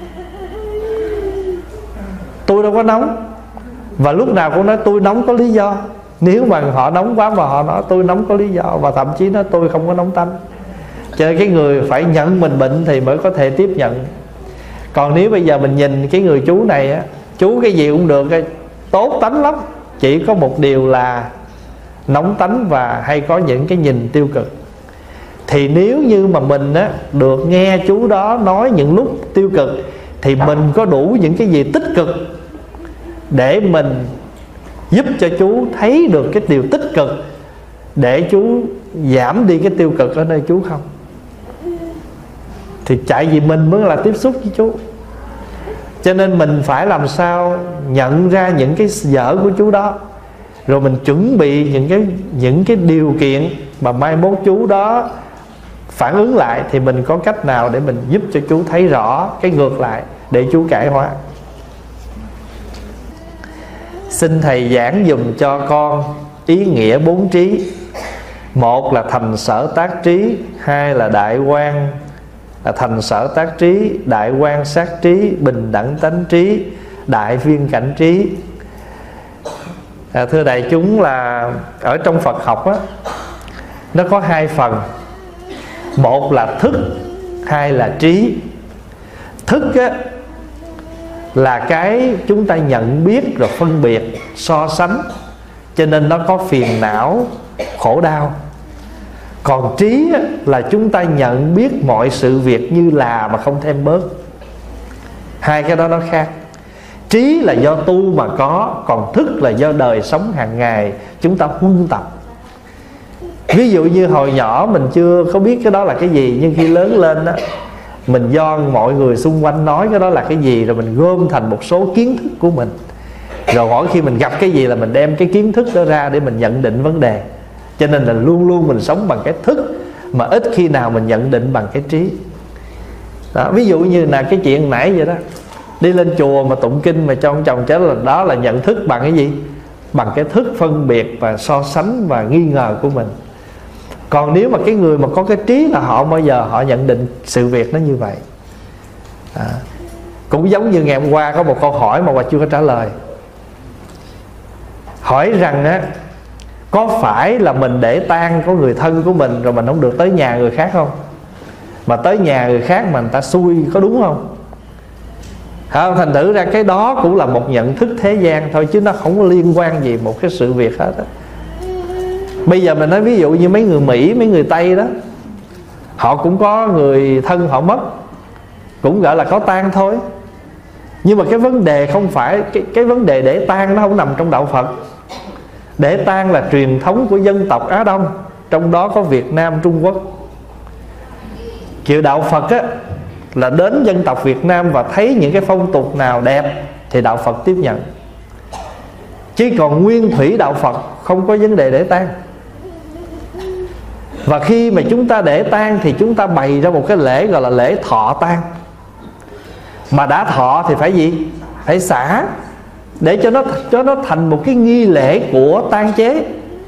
Tôi đâu có nóng. Và lúc nào cũng nói tôi nóng có lý do. Nếu mà họ nóng quá mà họ nói tôi nóng có lý do, và thậm chí nói tôi không có nóng tánh. Cho nên cái người phải nhận mình bệnh thì mới có thể tiếp nhận. Còn nếu bây giờ mình nhìn cái người chú này á, chú cái gì cũng được, tốt tánh lắm, chỉ có một điều là nóng tánh và hay có những cái nhìn tiêu cực. Thì nếu như mà mình á, được nghe chú đó nói những lúc tiêu cực, thì mình có đủ những cái gì tích cực để mình giúp cho chú thấy được cái điều tích cực, để chú giảm đi cái tiêu cực ở nơi chú không? Thì tại vì mình mới là tiếp xúc với chú, cho nên mình phải làm sao nhận ra những cái dở của chú đó, rồi mình chuẩn bị những cái điều kiện mà mai mốt chú đó phản ứng lại, thì mình có cách nào để mình giúp cho chú thấy rõ cái ngược lại để chú cải hóa. Xin thầy giảng dùm cho con ý nghĩa 4 trí. Một là thành sở tác trí, hai là đại quan thành sở tác trí, đại quan sát trí, bình đẳng tánh trí, đại viên cảnh trí. Thưa đại chúng, là ở trong Phật học á, nó có 2 phần. Một là thức, hai là trí. Thức á, là cái chúng ta nhận biết rồi phân biệt, so sánh, cho nên nó có phiền não, khổ đau. Còn trí á, là chúng ta nhận biết mọi sự việc như là mà không thêm bớt. Hai cái đó nó khác. Trí là do tu mà có, còn thức là do đời sống hàng ngày chúng ta huân tập. Ví dụ như hồi nhỏ mình chưa có biết cái đó là cái gì, nhưng khi lớn lên đó, mình do mọi người xung quanh nói cái đó là cái gì, rồi mình gom thành một số kiến thức của mình. Rồi mỗi khi mình gặp cái gì là mình đem cái kiến thức đó ra để mình nhận định vấn đề. Cho nên là luôn luôn mình sống bằng cái thức, mà ít khi nào mình nhận định bằng cái trí đó. Ví dụ như là cái chuyện nãy vậy đó, đi lên chùa mà tụng kinh mà cho ông chồng chết, là đó là nhận thức bằng cái gì? Bằng cái thức phân biệt và so sánh và nghi ngờ của mình. Còn nếu mà cái người mà có cái trí là họ bao giờ họ nhận định sự việc nó như vậy. Cũng giống như ngày hôm qua có một câu hỏi mà Hòa chưa có trả lời. Hỏi rằng á, có phải là mình để tang có người thân của mình rồi mình không được tới nhà người khác không? Mà tới nhà người khác mà người ta xui, có đúng không? Thành thử ra cái đó cũng là một nhận thức thế gian thôi, chứ nó không có liên quan gì một cái sự việc hết á. Bây giờ mình nói ví dụ như mấy người Mỹ, mấy người Tây đó, họ cũng có người thân họ mất, cũng gọi là có tang thôi. Nhưng mà cái vấn đề không phải cái vấn đề để tang, nó không nằm trong đạo Phật. Để tang là truyền thống của dân tộc Á Đông, trong đó có Việt Nam, Trung Quốc. Kiểu đạo Phật á, là đến dân tộc Việt Nam và thấy những cái phong tục nào đẹp thì đạo Phật tiếp nhận. Chứ còn nguyên thủy đạo Phật không có vấn đề để tang. Và khi mà chúng ta để tang thì chúng ta bày ra một cái lễ gọi là lễ thọ tang. Mà đã thọ thì phải gì? Phải xả, để cho nó thành một cái nghi lễ của tang chế.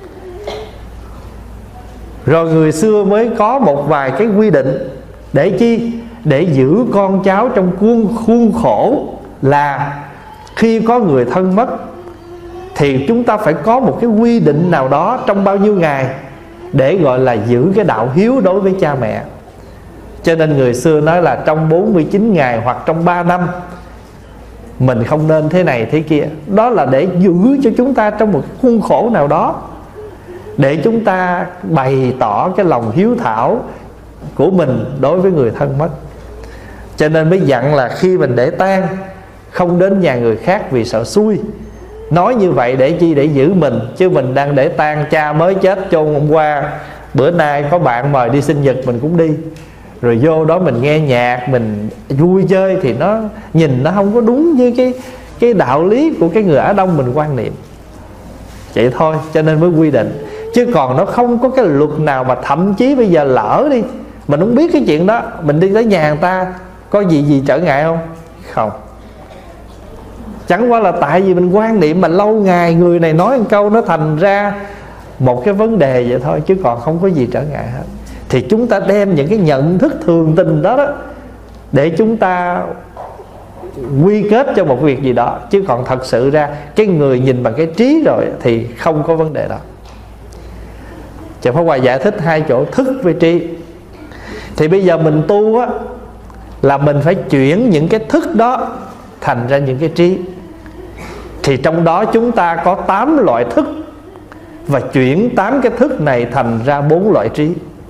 Rồi người xưa mới có một vài cái quy định. Để chi? Để giữ con cháu trong khuôn khổ là khi có người thân mất thì chúng ta phải có một cái quy định nào đó trong bao nhiêu ngày, để gọi là giữ cái đạo hiếu đối với cha mẹ. Cho nên người xưa nói là trong 49 ngày hoặc trong 3 năm mình không nên thế này thế kia. Đó là để giữ cho chúng ta trong một khuôn khổ nào đó, để chúng ta bày tỏ cái lòng hiếu thảo của mình đối với người thân mất. Cho nên mới dặn là khi mình để tang không đến nhà người khác vì sợ xui. Nói như vậy để chi? Để giữ mình. Chứ mình đang để tang cha mới chết chôn hôm qua, bữa nay có bạn mời đi sinh nhật mình cũng đi, rồi vô đó mình nghe nhạc, mình vui chơi, thì nó nhìn nó không có đúng với cái đạo lý của cái người Á Đông mình quan niệm. Vậy thôi, cho nên mới quy định. Chứ còn nó không có cái luật nào mà thậm chí bây giờ lỡ đi, mình không biết cái chuyện đó, mình đi tới nhà người ta có gì trở ngại không? Không. Chẳng qua là tại vì mình quan niệm mà lâu ngày người này nói một câu nó thành ra một cái vấn đề vậy thôi, chứ còn không có gì trở ngại hết. Thì chúng ta đem những cái nhận thức thường tình đó để chúng ta quy kết cho một việc gì đó. Chứ còn thật sự ra cái người nhìn bằng cái trí rồi thì không có vấn đề đó. Chợ Pháp Hòa giải thích hai chỗ thức với trí. Thì bây giờ mình tu á, là mình phải chuyển những cái thức đó thành ra những cái trí. Thì trong đó chúng ta có 8 loại thức và chuyển 8 cái thức này thành ra 4 loại trí.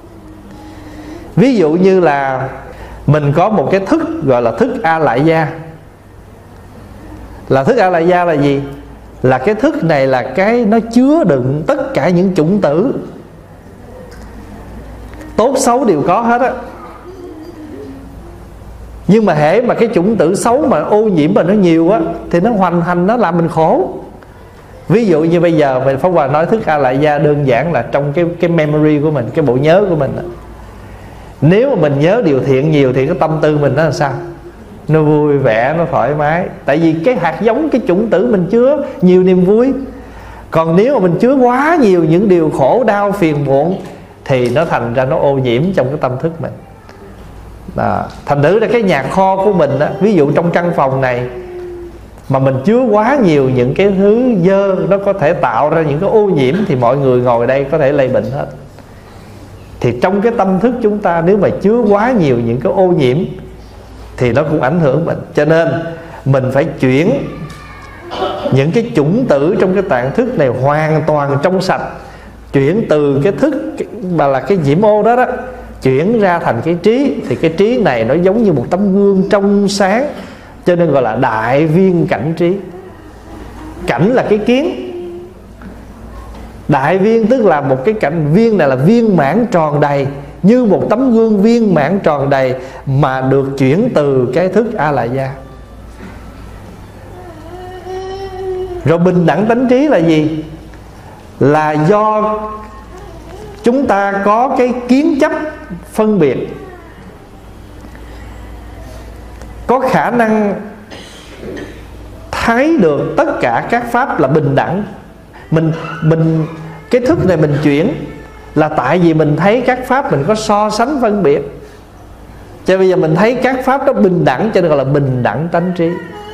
Ví dụ như là mình có một cái thức gọi là thức A Lại Gia. Là thức A Lại Gia là gì? Là cái thức này là cái nó chứa đựng tất cả những chủng tử, tốt xấu đều có hết á. Nhưng mà hễ mà cái chủng tử xấu mà ô nhiễm mà nó nhiều á thì nó hoành hành, nó làm mình khổ. Ví dụ như bây giờ mình Pháp Hòa nói thức A Lại Gia đơn giản là trong cái memory của mình, cái bộ nhớ của mình đó. Nếu mà mình nhớ điều thiện nhiều thì cái tâm tư mình nó là sao? Nó vui vẻ, nó thoải mái. Tại vì cái hạt giống, cái chủng tử mình chứa nhiều niềm vui. Còn nếu mà mình chứa quá nhiều những điều khổ đau phiền muộn thì nó thành ra nó ô nhiễm trong cái tâm thức mình. Thành thử ra cái nhà kho của mình đó, ví dụ trong căn phòng này mà mình chứa quá nhiều những cái thứ dơ, nó có thể tạo ra những cái ô nhiễm, thì mọi người ngồi đây có thể lây bệnh hết. Thì trong cái tâm thức chúng ta nếu mà chứa quá nhiều những cái ô nhiễm thì nó cũng ảnh hưởng mình. Cho nên mình phải chuyển những cái chủng tử trong cái tạng thức này hoàn toàn trong sạch, chuyển từ cái thức mà là cái nhiễm ô đó đó, chuyển ra thành cái trí. Thì cái trí này nó giống như một tấm gương trong sáng, cho nên gọi là đại viên cảnh trí. Cảnh là cái kiến, đại viên tức là một cái cảnh, viên này là viên mãn tròn đầy, như một tấm gương viên mãn tròn đầy mà được chuyển từ cái thức A Lại Gia. Rồi bình đẳng tánh trí là gì? Là do chúng ta có cái kiến chấp phân biệt, có khả năng thấy được tất cả các pháp là bình đẳng. Mình cái thức này mình chuyển là tại vì mình thấy các pháp mình có so sánh phân biệt, cho bây giờ mình thấy các pháp đó bình đẳng, cho nên gọi là bình đẳng tánh trí.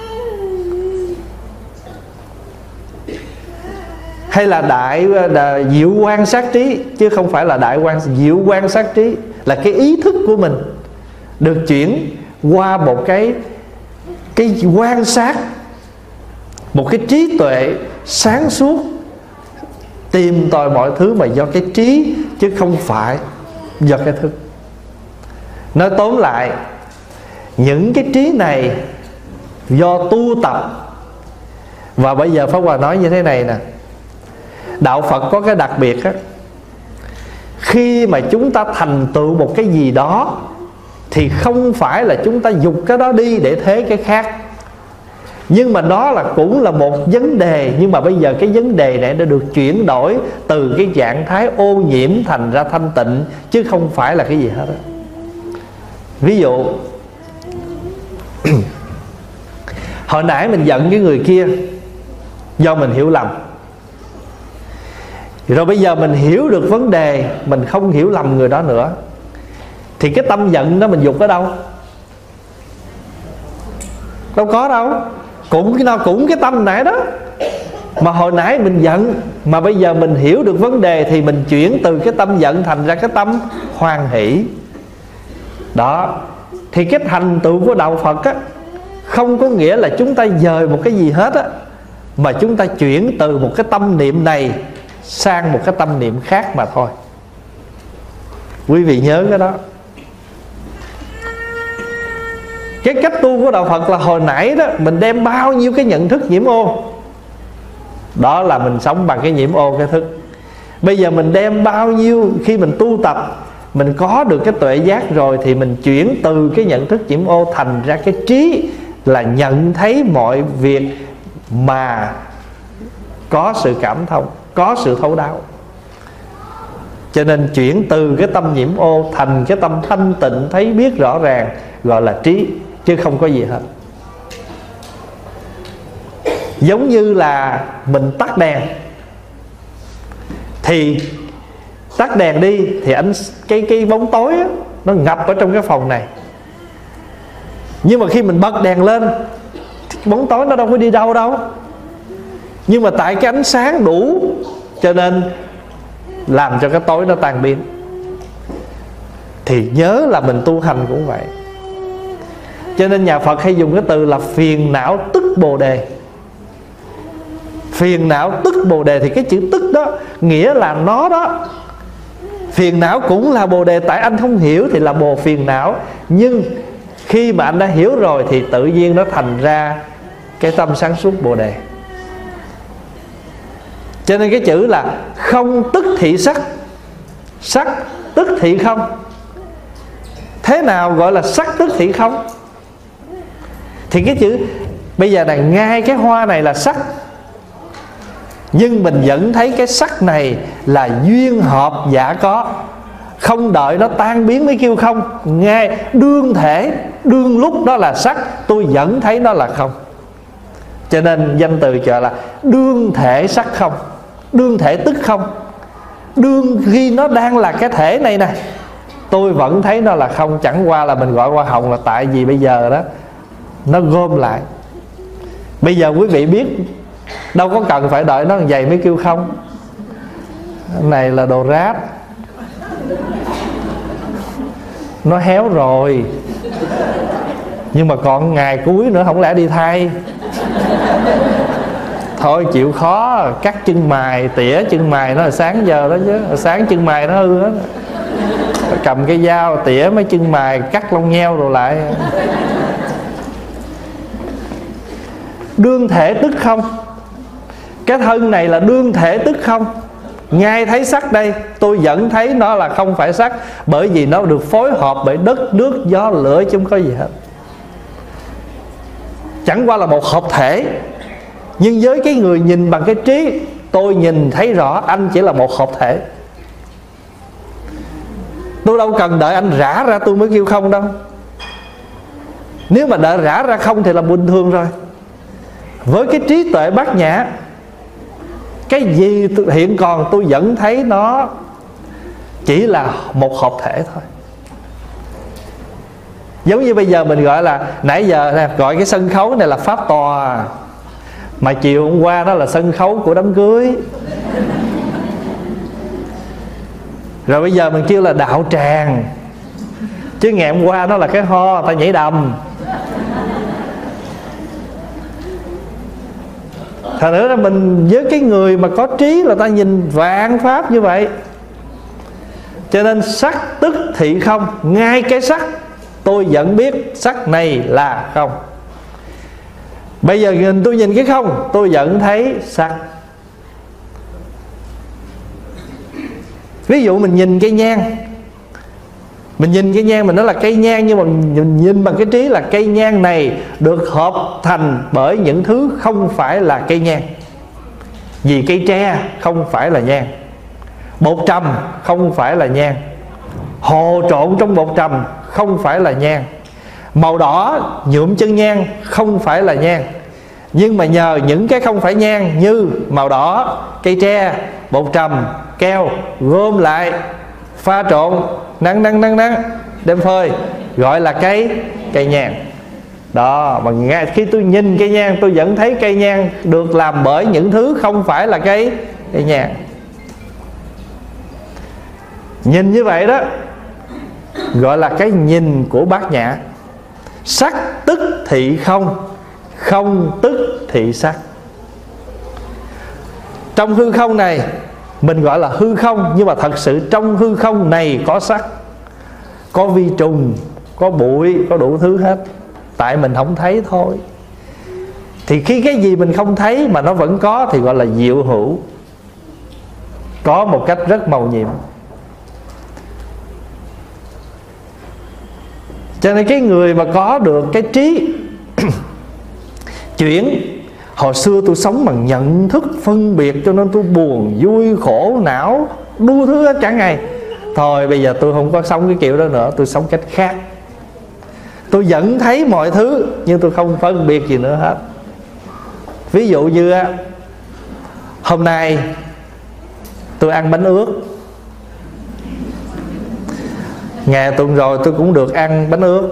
Hay là diệu quan sát trí, chứ không phải là diệu quan sát trí là cái ý thức của mình được chuyển qua một cái quan sát, một cái trí tuệ sáng suốt, tìm tòi mọi thứ mà do cái trí chứ không phải do cái thức. Nói tóm lại, những cái trí này do tu tập. Và bây giờ Pháp Hòa nói như thế này nè, đạo Phật có cái đặc biệt á, khi mà chúng ta thành tựu một cái gì đó thì không phải là chúng ta dục cái đó đi để thế cái khác, nhưng mà nó cũng là một vấn đề. Nhưng mà bây giờ cái vấn đề này đã được chuyển đổi từ cái trạng thái ô nhiễm thành ra thanh tịnh, chứ không phải là cái gì hết đó. Ví dụ hồi nãy mình giận cái người kia do mình hiểu lầm, rồi bây giờ mình hiểu được vấn đề, mình không hiểu lầm người đó nữa, thì cái tâm giận đó mình dục ở đâu? Đâu có đâu. Cũng cái tâm nãy đó. Mà hồi nãy mình giận, mà bây giờ mình hiểu được vấn đề thì mình chuyển từ cái tâm giận thành ra cái tâm hoan hỷ. Đó. Thì cái thành tựu của đạo Phật á, không có nghĩa là chúng ta dời một cái gì hết á, mà chúng ta chuyển từ một cái tâm niệm này sang một cái tâm niệm khác mà thôi. Quý vị nhớ cái đó. Cái cách tu của đạo Phật là hồi nãy đó mình đem bao nhiêu cái nhận thức nhiễm ô, đó là mình sống bằng cái nhiễm ô cái thức. Bây giờ mình đem bao nhiêu, khi mình tu tập mình có được cái tuệ giác rồi, thì mình chuyển từ cái nhận thức nhiễm ô thành ra cái trí, là nhận thấy mọi việc mà có sự cảm thông, có sự thấu đáo. Cho nên chuyển từ cái tâm nhiễm ô thành cái tâm thanh tịnh, thấy biết rõ ràng, gọi là trí, chứ không có gì hết. Giống như là mình tắt đèn, thì tắt đèn đi thì cái bóng tối á, nó ngập ở trong cái phòng này. Nhưng mà khi mình bật đèn lên, bóng tối nó đâu có đi đâu đâu. Nhưng mà tại cái ánh sáng đủ, cho nên làm cho cái tối nó tan biến. Thì nhớ là mình tu hành cũng vậy. Cho nên nhà Phật hay dùng cái từ là phiền não tức bồ đề. phiền não tức bồ đề, thì cái chữ tức đó nghĩa là nó đó. Phiền não cũng là bồ đề, tại anh không hiểu thì là phiền não. Nhưng khi mà anh đã hiểu rồi thì tự nhiên nó thành ra cái tâm sáng suốt bồ đề. Cho nên cái chữ là không tức thị sắc, sắc tức thị không. Thế nào gọi là sắc tức thị không? Thì cái chữ bây giờ là ngay cái hoa này là sắc, nhưng mình vẫn thấy cái sắc này là duyên hợp giả có, không đợi nó tan biến mới kêu không. Ngay đương thể, đương lúc đó là sắc, tôi vẫn thấy nó là không. Cho nên danh từ gọi là đương thể sắc không, đương thể tức không. Đương khi nó đang là cái thể này nè, tôi vẫn thấy nó là không. Chẳng qua là mình gọi hoa hồng là tại vì bây giờ đó nó gom lại. Bây giờ quý vị biết, đâu có cần phải đợi nó dày mới kêu không. Cái này là đồ ráp, nó héo rồi, nhưng mà còn ngày cuối nữa, không lẽ đi thay. Thôi chịu khó, cắt chân mày, tỉa chân mày nó là sáng giờ đó chứ. Sáng chân mày nó hư hết, cầm cái dao tỉa mấy chân mày, cắt lông nheo rồi lại. Đương thể tức không. Cái thân này là đương thể tức không. Ngay thấy sắc đây, tôi vẫn thấy nó là không phải sắc, bởi vì nó được phối hợp bởi đất, nước, gió, lửa, chứ không có gì hết. Chẳng qua là một hợp thể. Nhưng với cái người nhìn bằng cái trí, tôi nhìn thấy rõ anh chỉ là một hợp thể. Tôi đâu cần đợi anh rã ra tôi mới kêu không đâu. Nếu mà đợi rã ra không thì là bình thường rồi. Với cái trí tuệ bát nhã, cái gì hiện còn tôi vẫn thấy nó chỉ là một hợp thể thôi. Giống như bây giờ mình gọi là, nãy giờ nè, gọi cái sân khấu này là pháp tòa, mà chiều hôm qua đó là sân khấu của đám cưới. Rồi bây giờ mình kêu là đạo tràng, chứ ngày hôm qua nó là cái ho, ta nhảy đầm. Thật nữa là mình với cái người mà có trí là ta nhìn vạn pháp như vậy. Cho nên sắc tức thị không. Ngay cái sắc tôi vẫn biết sắc này là không. Bây giờ tôi nhìn cái không, tôi vẫn thấy sắc. Ví dụ mình nhìn cây nhang, mình nhìn cây nhang mình nói là cây nhang, nhưng mà mình nhìn bằng cái trí là cây nhang này được hợp thành bởi những thứ không phải là cây nhang. Vì cây tre không phải là nhang, bột trầm không phải là nhang, hồ trộn trong bột trầm không phải là nhang, màu đỏ nhuộm chân nhang không phải là nhang. Nhưng mà nhờ những cái không phải nhang như màu đỏ, cây tre, bột trầm, keo gom lại, pha trộn, nắng đem phơi, gọi là cây nhang. Đó, mà ngay khi tôi nhìn cây nhang, tôi vẫn thấy cây nhang được làm bởi những thứ không phải là cây nhang. Nhìn như vậy đó gọi là cái nhìn của bát nhã. Sắc tức thị không, không tức thị sắc. Trong hư không này mình gọi là hư không, nhưng mà thật sự trong hư không này có sắc, có vi trùng, có bụi, có đủ thứ hết. Tại mình không thấy thôi. Thì khi cái gì mình không thấy mà nó vẫn có thì gọi là diệu hữu, có một cách rất mầu nhiệm. Cho nên cái người mà có được cái trí chuyển, hồi xưa tôi sống bằng nhận thức phân biệt, cho nên tôi buồn, vui, khổ, não, đu thứ hết cả ngày. Thôi bây giờ tôi không có sống cái kiểu đó nữa, tôi sống cách khác. Tôi vẫn thấy mọi thứ, nhưng tôi không phân biệt gì nữa hết. Ví dụ như hôm nay tôi ăn bánh ướt, ngày tuần rồi tôi cũng được ăn bánh ướt.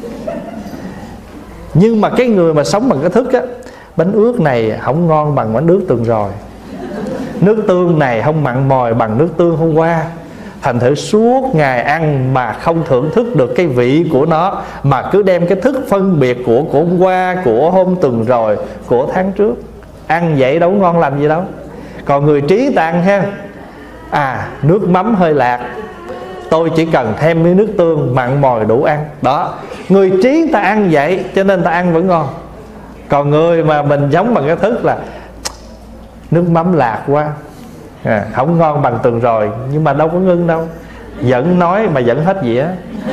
Nhưng mà cái người mà sống bằng cái thức á, bánh ướt này không ngon bằng bánh ướt tuần rồi, nước tương này không mặn mòi bằng nước tương hôm qua. Thành thử suốt ngày ăn mà không thưởng thức được cái vị của nó, mà cứ đem cái thức phân biệt của hôm qua, của hôm tuần rồi, của tháng trước. ăn vậy đâu ngon lành gì đâu. Còn người trí ta ăn ha, nước mắm hơi lạc, tôi chỉ cần thêm miếng nước tương mặn mòi đủ ăn. Đó, người trí ta ăn vậy cho nên ta ăn vẫn ngon. Còn người mà mình giống bằng cái thức là nước mắm lạc quá, không ngon bằng tuần rồi, nhưng mà đâu có ngưng đâu, vẫn nói mà vẫn hết dĩa.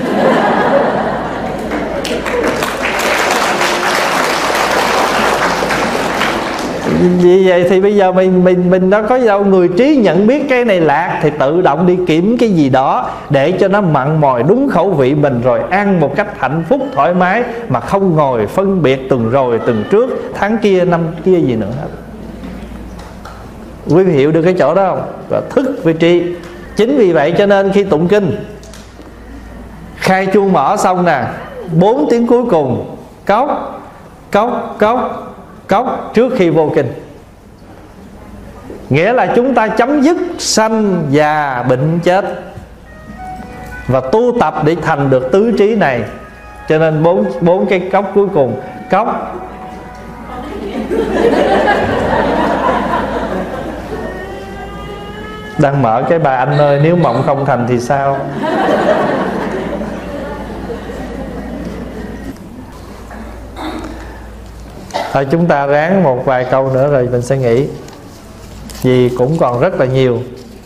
Vì vậy thì bây giờ mình đâu có gì đâu. Người trí nhận biết cái này lạc thì tự động đi kiếm cái gì đó để cho nó mặn mòi đúng khẩu vị mình, rồi ăn một cách hạnh phúc thoải mái, mà không ngồi phân biệt tuần rồi, tuần trước, tháng kia, năm kia gì nữa hết. Quý vị hiểu được cái chỗ đó không? Và thức với trí. Chính vì vậy cho nên khi tụng kinh, khai chuông mở xong nè, 4 tiếng cuối cùng cốc cốc cốc cốc trước khi vô kinh, nghĩa là chúng ta chấm dứt sanh già bệnh chết và tu tập để thành được tứ trí này. Cho nên bốn cái cốc cuối cùng, cốc đang mở cái bài anh ơi nếu mộng không thành thì sao. Thôi chúng ta ráng một vài câu nữa rồi mình sẽ nghỉ, vì cũng còn rất là nhiều.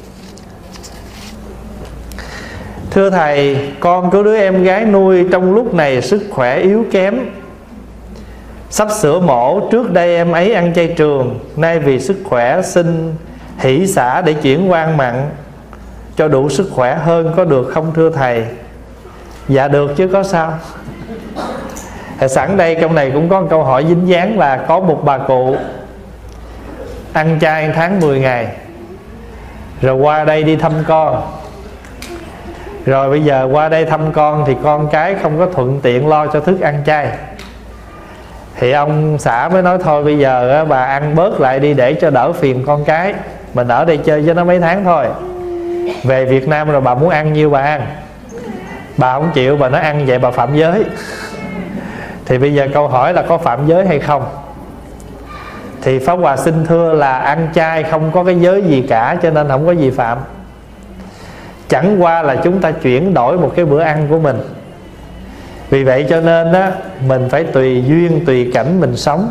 Thưa Thầy, con có đứa em gái nuôi trong lúc này sức khỏe yếu kém, sắp sửa mổ. Trước đây em ấy ăn chay trường, nay vì sức khỏe xin hỷ xả để chuyển qua ăn mặn cho đủ sức khỏe hơn, có được không thưa Thầy? Dạ được chứ có sao. Sẵn đây trong này cũng có một câu hỏi dính dáng là có một bà cụ ăn chay tháng 10 ngày, rồi qua đây đi thăm con. Rồi bây giờ qua đây thăm con thì con cái không có thuận tiện lo cho thức ăn chay, thì ông xã mới nói thôi bây giờ bà ăn bớt lại đi để cho đỡ phiền con cái. Mình ở đây chơi cho nó mấy tháng thôi, về Việt Nam rồi bà muốn ăn nhiêu bà ăn. Bà không chịu, bà nói ăn vậy bà phạm giới. Thì bây giờ câu hỏi là có phạm giới hay không? Thì Pháp Hòa xin thưa là ăn chay không có cái giới gì cả, cho nên không có gì phạm. Chẳng qua là chúng ta chuyển đổi một cái bữa ăn của mình. Vì vậy cho nên đó, mình phải tùy duyên, tùy cảnh mình sống.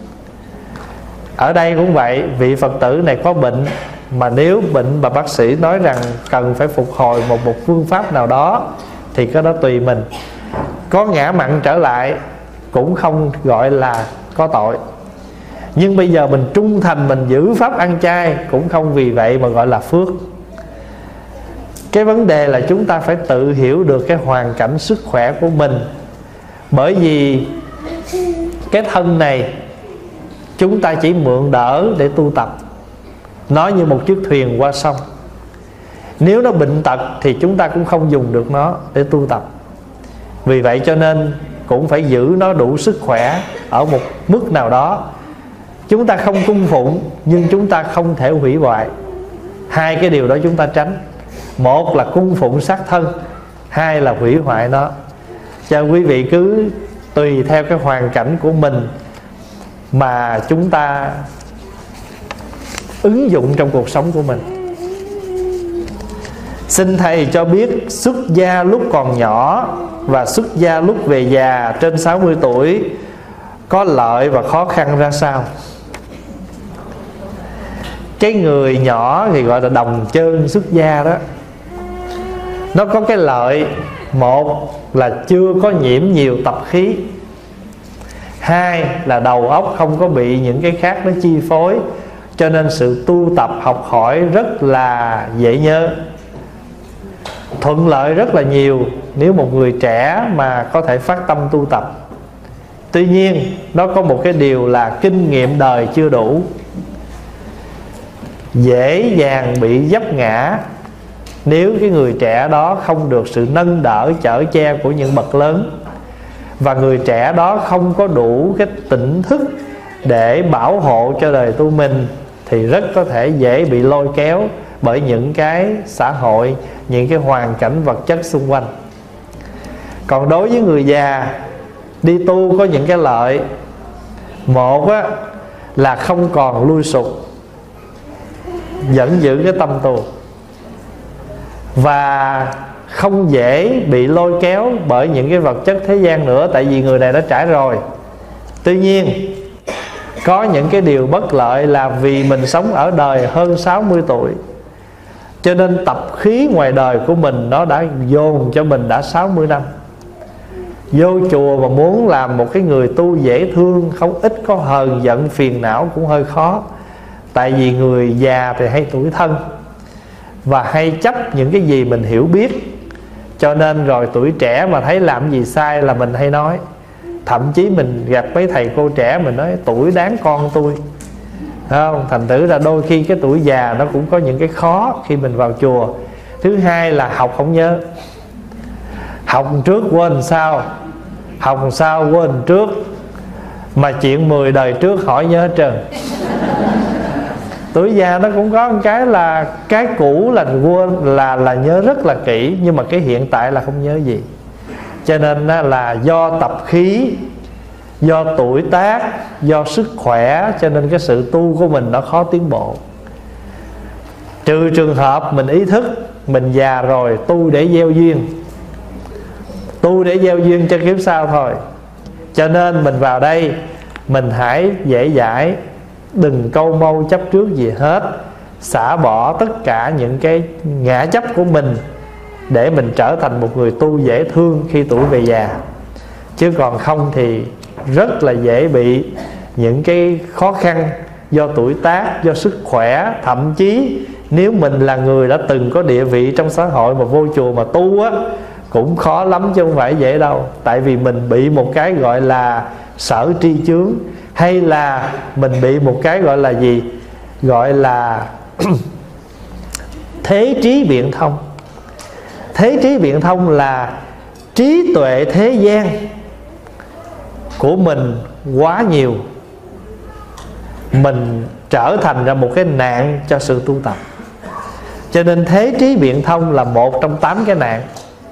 Ở đây cũng vậy, vị Phật tử này có bệnh, mà nếu bệnh mà bác sĩ nói rằng cần phải phục hồi một phương pháp nào đó, thì cái đó tùy mình. Có ngã mặn trở lại cũng không gọi là có tội. Nhưng bây giờ mình trung thành, mình giữ pháp ăn chay cũng không vì vậy mà gọi là phước. Cái vấn đề là chúng ta phải tự hiểu được cái hoàn cảnh sức khỏe của mình. Bởi vì cái thân này chúng ta chỉ mượn đỡ để tu tập, nó như một chiếc thuyền qua sông. Nếu nó bệnh tật thì chúng ta cũng không dùng được nó để tu tập. Vì vậy cho nên cũng phải giữ nó đủ sức khỏe ở một mức nào đó. Chúng ta không cung phụng, nhưng chúng ta không thể hủy hoại. Hai cái điều đó chúng ta tránh. Một là cung phụng xác thân, hai là hủy hoại nó. Cho quý vị cứ tùy theo cái hoàn cảnh của mình mà chúng ta ứng dụng trong cuộc sống của mình. Xin Thầy cho biết xuất gia lúc còn nhỏ và xuất gia lúc về già trên 60 tuổi có lợi và khó khăn ra sao? Cái người nhỏ thì gọi là đồng trơn xuất gia đó, nó có cái lợi. Một là chưa có nhiễm nhiều tập khí, hai là đầu óc không có bị những cái khác nó chi phối, cho nên sự tu tập học hỏi rất là dễ nhớ, thuận lợi rất là nhiều nếu một người trẻ mà có thể phát tâm tu tập. Tuy nhiên nó có một cái điều là kinh nghiệm đời chưa đủ, dễ dàng bị vấp ngã nếu cái người trẻ đó không được sự nâng đỡ chở che của những bậc lớn, và người trẻ đó không có đủ cái tỉnh thức để bảo hộ cho đời tu mình, thì rất có thể dễ bị lôi kéo bởi những cái xã hội, những cái hoàn cảnh vật chất xung quanh. Còn đối với người già đi tu có những cái lợi. Một á, là không còn lui sụp, vẫn giữ cái tâm tu, và không dễ bị lôi kéo bởi những cái vật chất thế gian nữa, tại vì người này đã trải rồi. Tuy nhiên có những cái điều bất lợi là vì mình sống ở đời hơn 60 tuổi, cho nên tập khí ngoài đời của mình nó đã dồn cho mình đã 60 năm. Vô chùa mà muốn làm một cái người tu dễ thương, không ít có hờn giận phiền não cũng hơi khó. Tại vì người già thì hay tủi thân và hay chấp những cái gì mình hiểu biết, cho nên rồi tuổi trẻ mà thấy làm gì sai là mình hay nói. Thậm chí mình gặp mấy thầy cô trẻ mình nói tuổi đáng con tôi, không? Thành thử ra đôi khi cái tuổi già nó cũng có những cái khó khi mình vào chùa. Thứ hai là học không nhớ, học trước quên sau, học sau quên trước, mà chuyện 10 đời trước hỏi nhớ hết trơn. Tuổi già nó cũng có một cái là cái cũ là quên, là nhớ rất là kỹ, nhưng mà cái hiện tại là không nhớ gì. Cho nên là do tập khí, do tuổi tác, do sức khỏe, cho nên cái sự tu của mình nó khó tiến bộ. Trừ trường hợp mình ý thức mình già rồi tu để gieo duyên, tu để gieo duyên cho kiếp sau thôi. Cho nên mình vào đây mình hãy dễ dãi, đừng câu mâu chấp trước gì hết, xả bỏ tất cả những cái ngã chấp của mình để mình trở thành một người tu dễ thương khi tuổi về già. Chứ còn không thì rất là dễ bị những cái khó khăn do tuổi tác, do sức khỏe. Thậm chí nếu mình là người đã từng có địa vị trong xã hội mà vô chùa mà tu á, cũng khó lắm chứ không phải dễ đâu. Tại vì mình bị một cái gọi là sở tri chướng, hay là mình bị một cái gọi là gì? Gọi là thế trí biện thông. Thế trí biện thông là trí tuệ thế gian của mình quá nhiều, mình trở thành ra một cái nạn cho sự tu tập. Cho nên thế trí biện thông là một trong 8 cái nạn.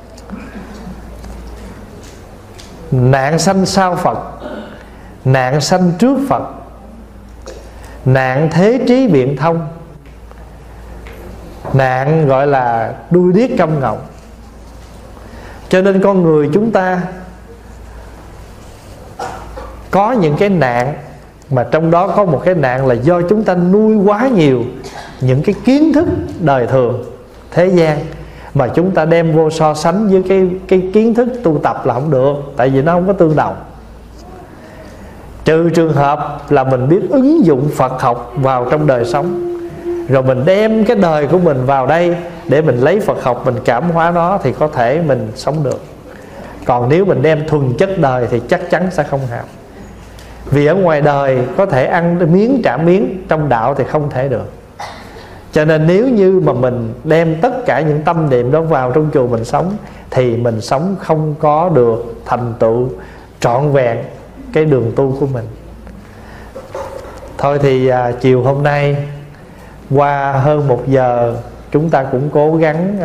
Nạn sanh sau Phật, nạn sanh trước Phật, nạn thế trí biện thông, nạn gọi là đuôi điếc câm ngọng. Cho nên con người chúng ta có những cái nạn, mà trong đó có một cái nạn là do chúng ta nuôi quá nhiều những cái kiến thức đời thường thế gian, mà chúng ta đem vô so sánh với cái kiến thức tu tập là không được. Tại vì nó không có tương đồng. Trừ trường hợp là mình biết ứng dụng Phật học vào trong đời sống, rồi mình đem cái đời của mình vào đây để mình lấy Phật học mình cảm hóa nó, thì có thể mình sống được. Còn nếu mình đem thuần chất đời thì chắc chắn sẽ không hợp. Vì ở ngoài đời có thể ăn miếng trả miếng, trong đạo thì không thể được. Cho nên nếu như mà mình đem tất cả những tâm niệm đó vào trong chùa mình sống, thì mình sống không có được thành tựu trọn vẹn cái đường tu của mình. Thôi thì chiều hôm nay qua hơn 1 giờ, chúng ta cũng cố gắng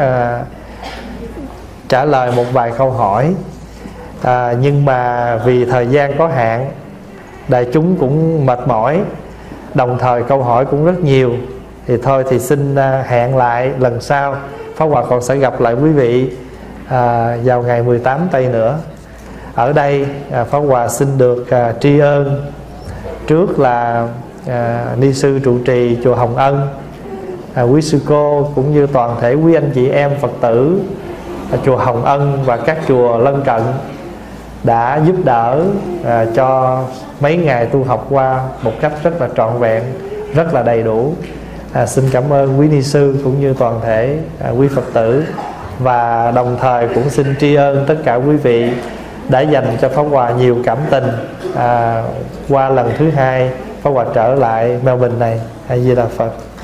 trả lời một vài câu hỏi. Nhưng mà vì thời gian có hạn, đại chúng cũng mệt mỏi, đồng thời câu hỏi cũng rất nhiều, thì thôi thì xin hẹn lại lần sau. Pháp Hòa còn sẽ gặp lại quý vị vào ngày 18 Tây nữa. Ở đây Pháp Hòa xin được tri ân trước là ni sư trụ trì chùa Hồng Ân, quý sư cô cũng như toàn thể quý anh chị em Phật tử chùa Hồng Ân và các chùa lân cận đã giúp đỡ cho mấy ngày tu học qua một cách rất là trọn vẹn, rất là đầy đủ. Xin cảm ơn quý ni sư cũng như toàn thể quý Phật tử, và đồng thời cũng xin tri ân tất cả quý vị đã dành cho Pháp Hòa nhiều cảm tình qua lần thứ 2 Pháp Hòa trở lại Melbourne này. A Di Đà Phật.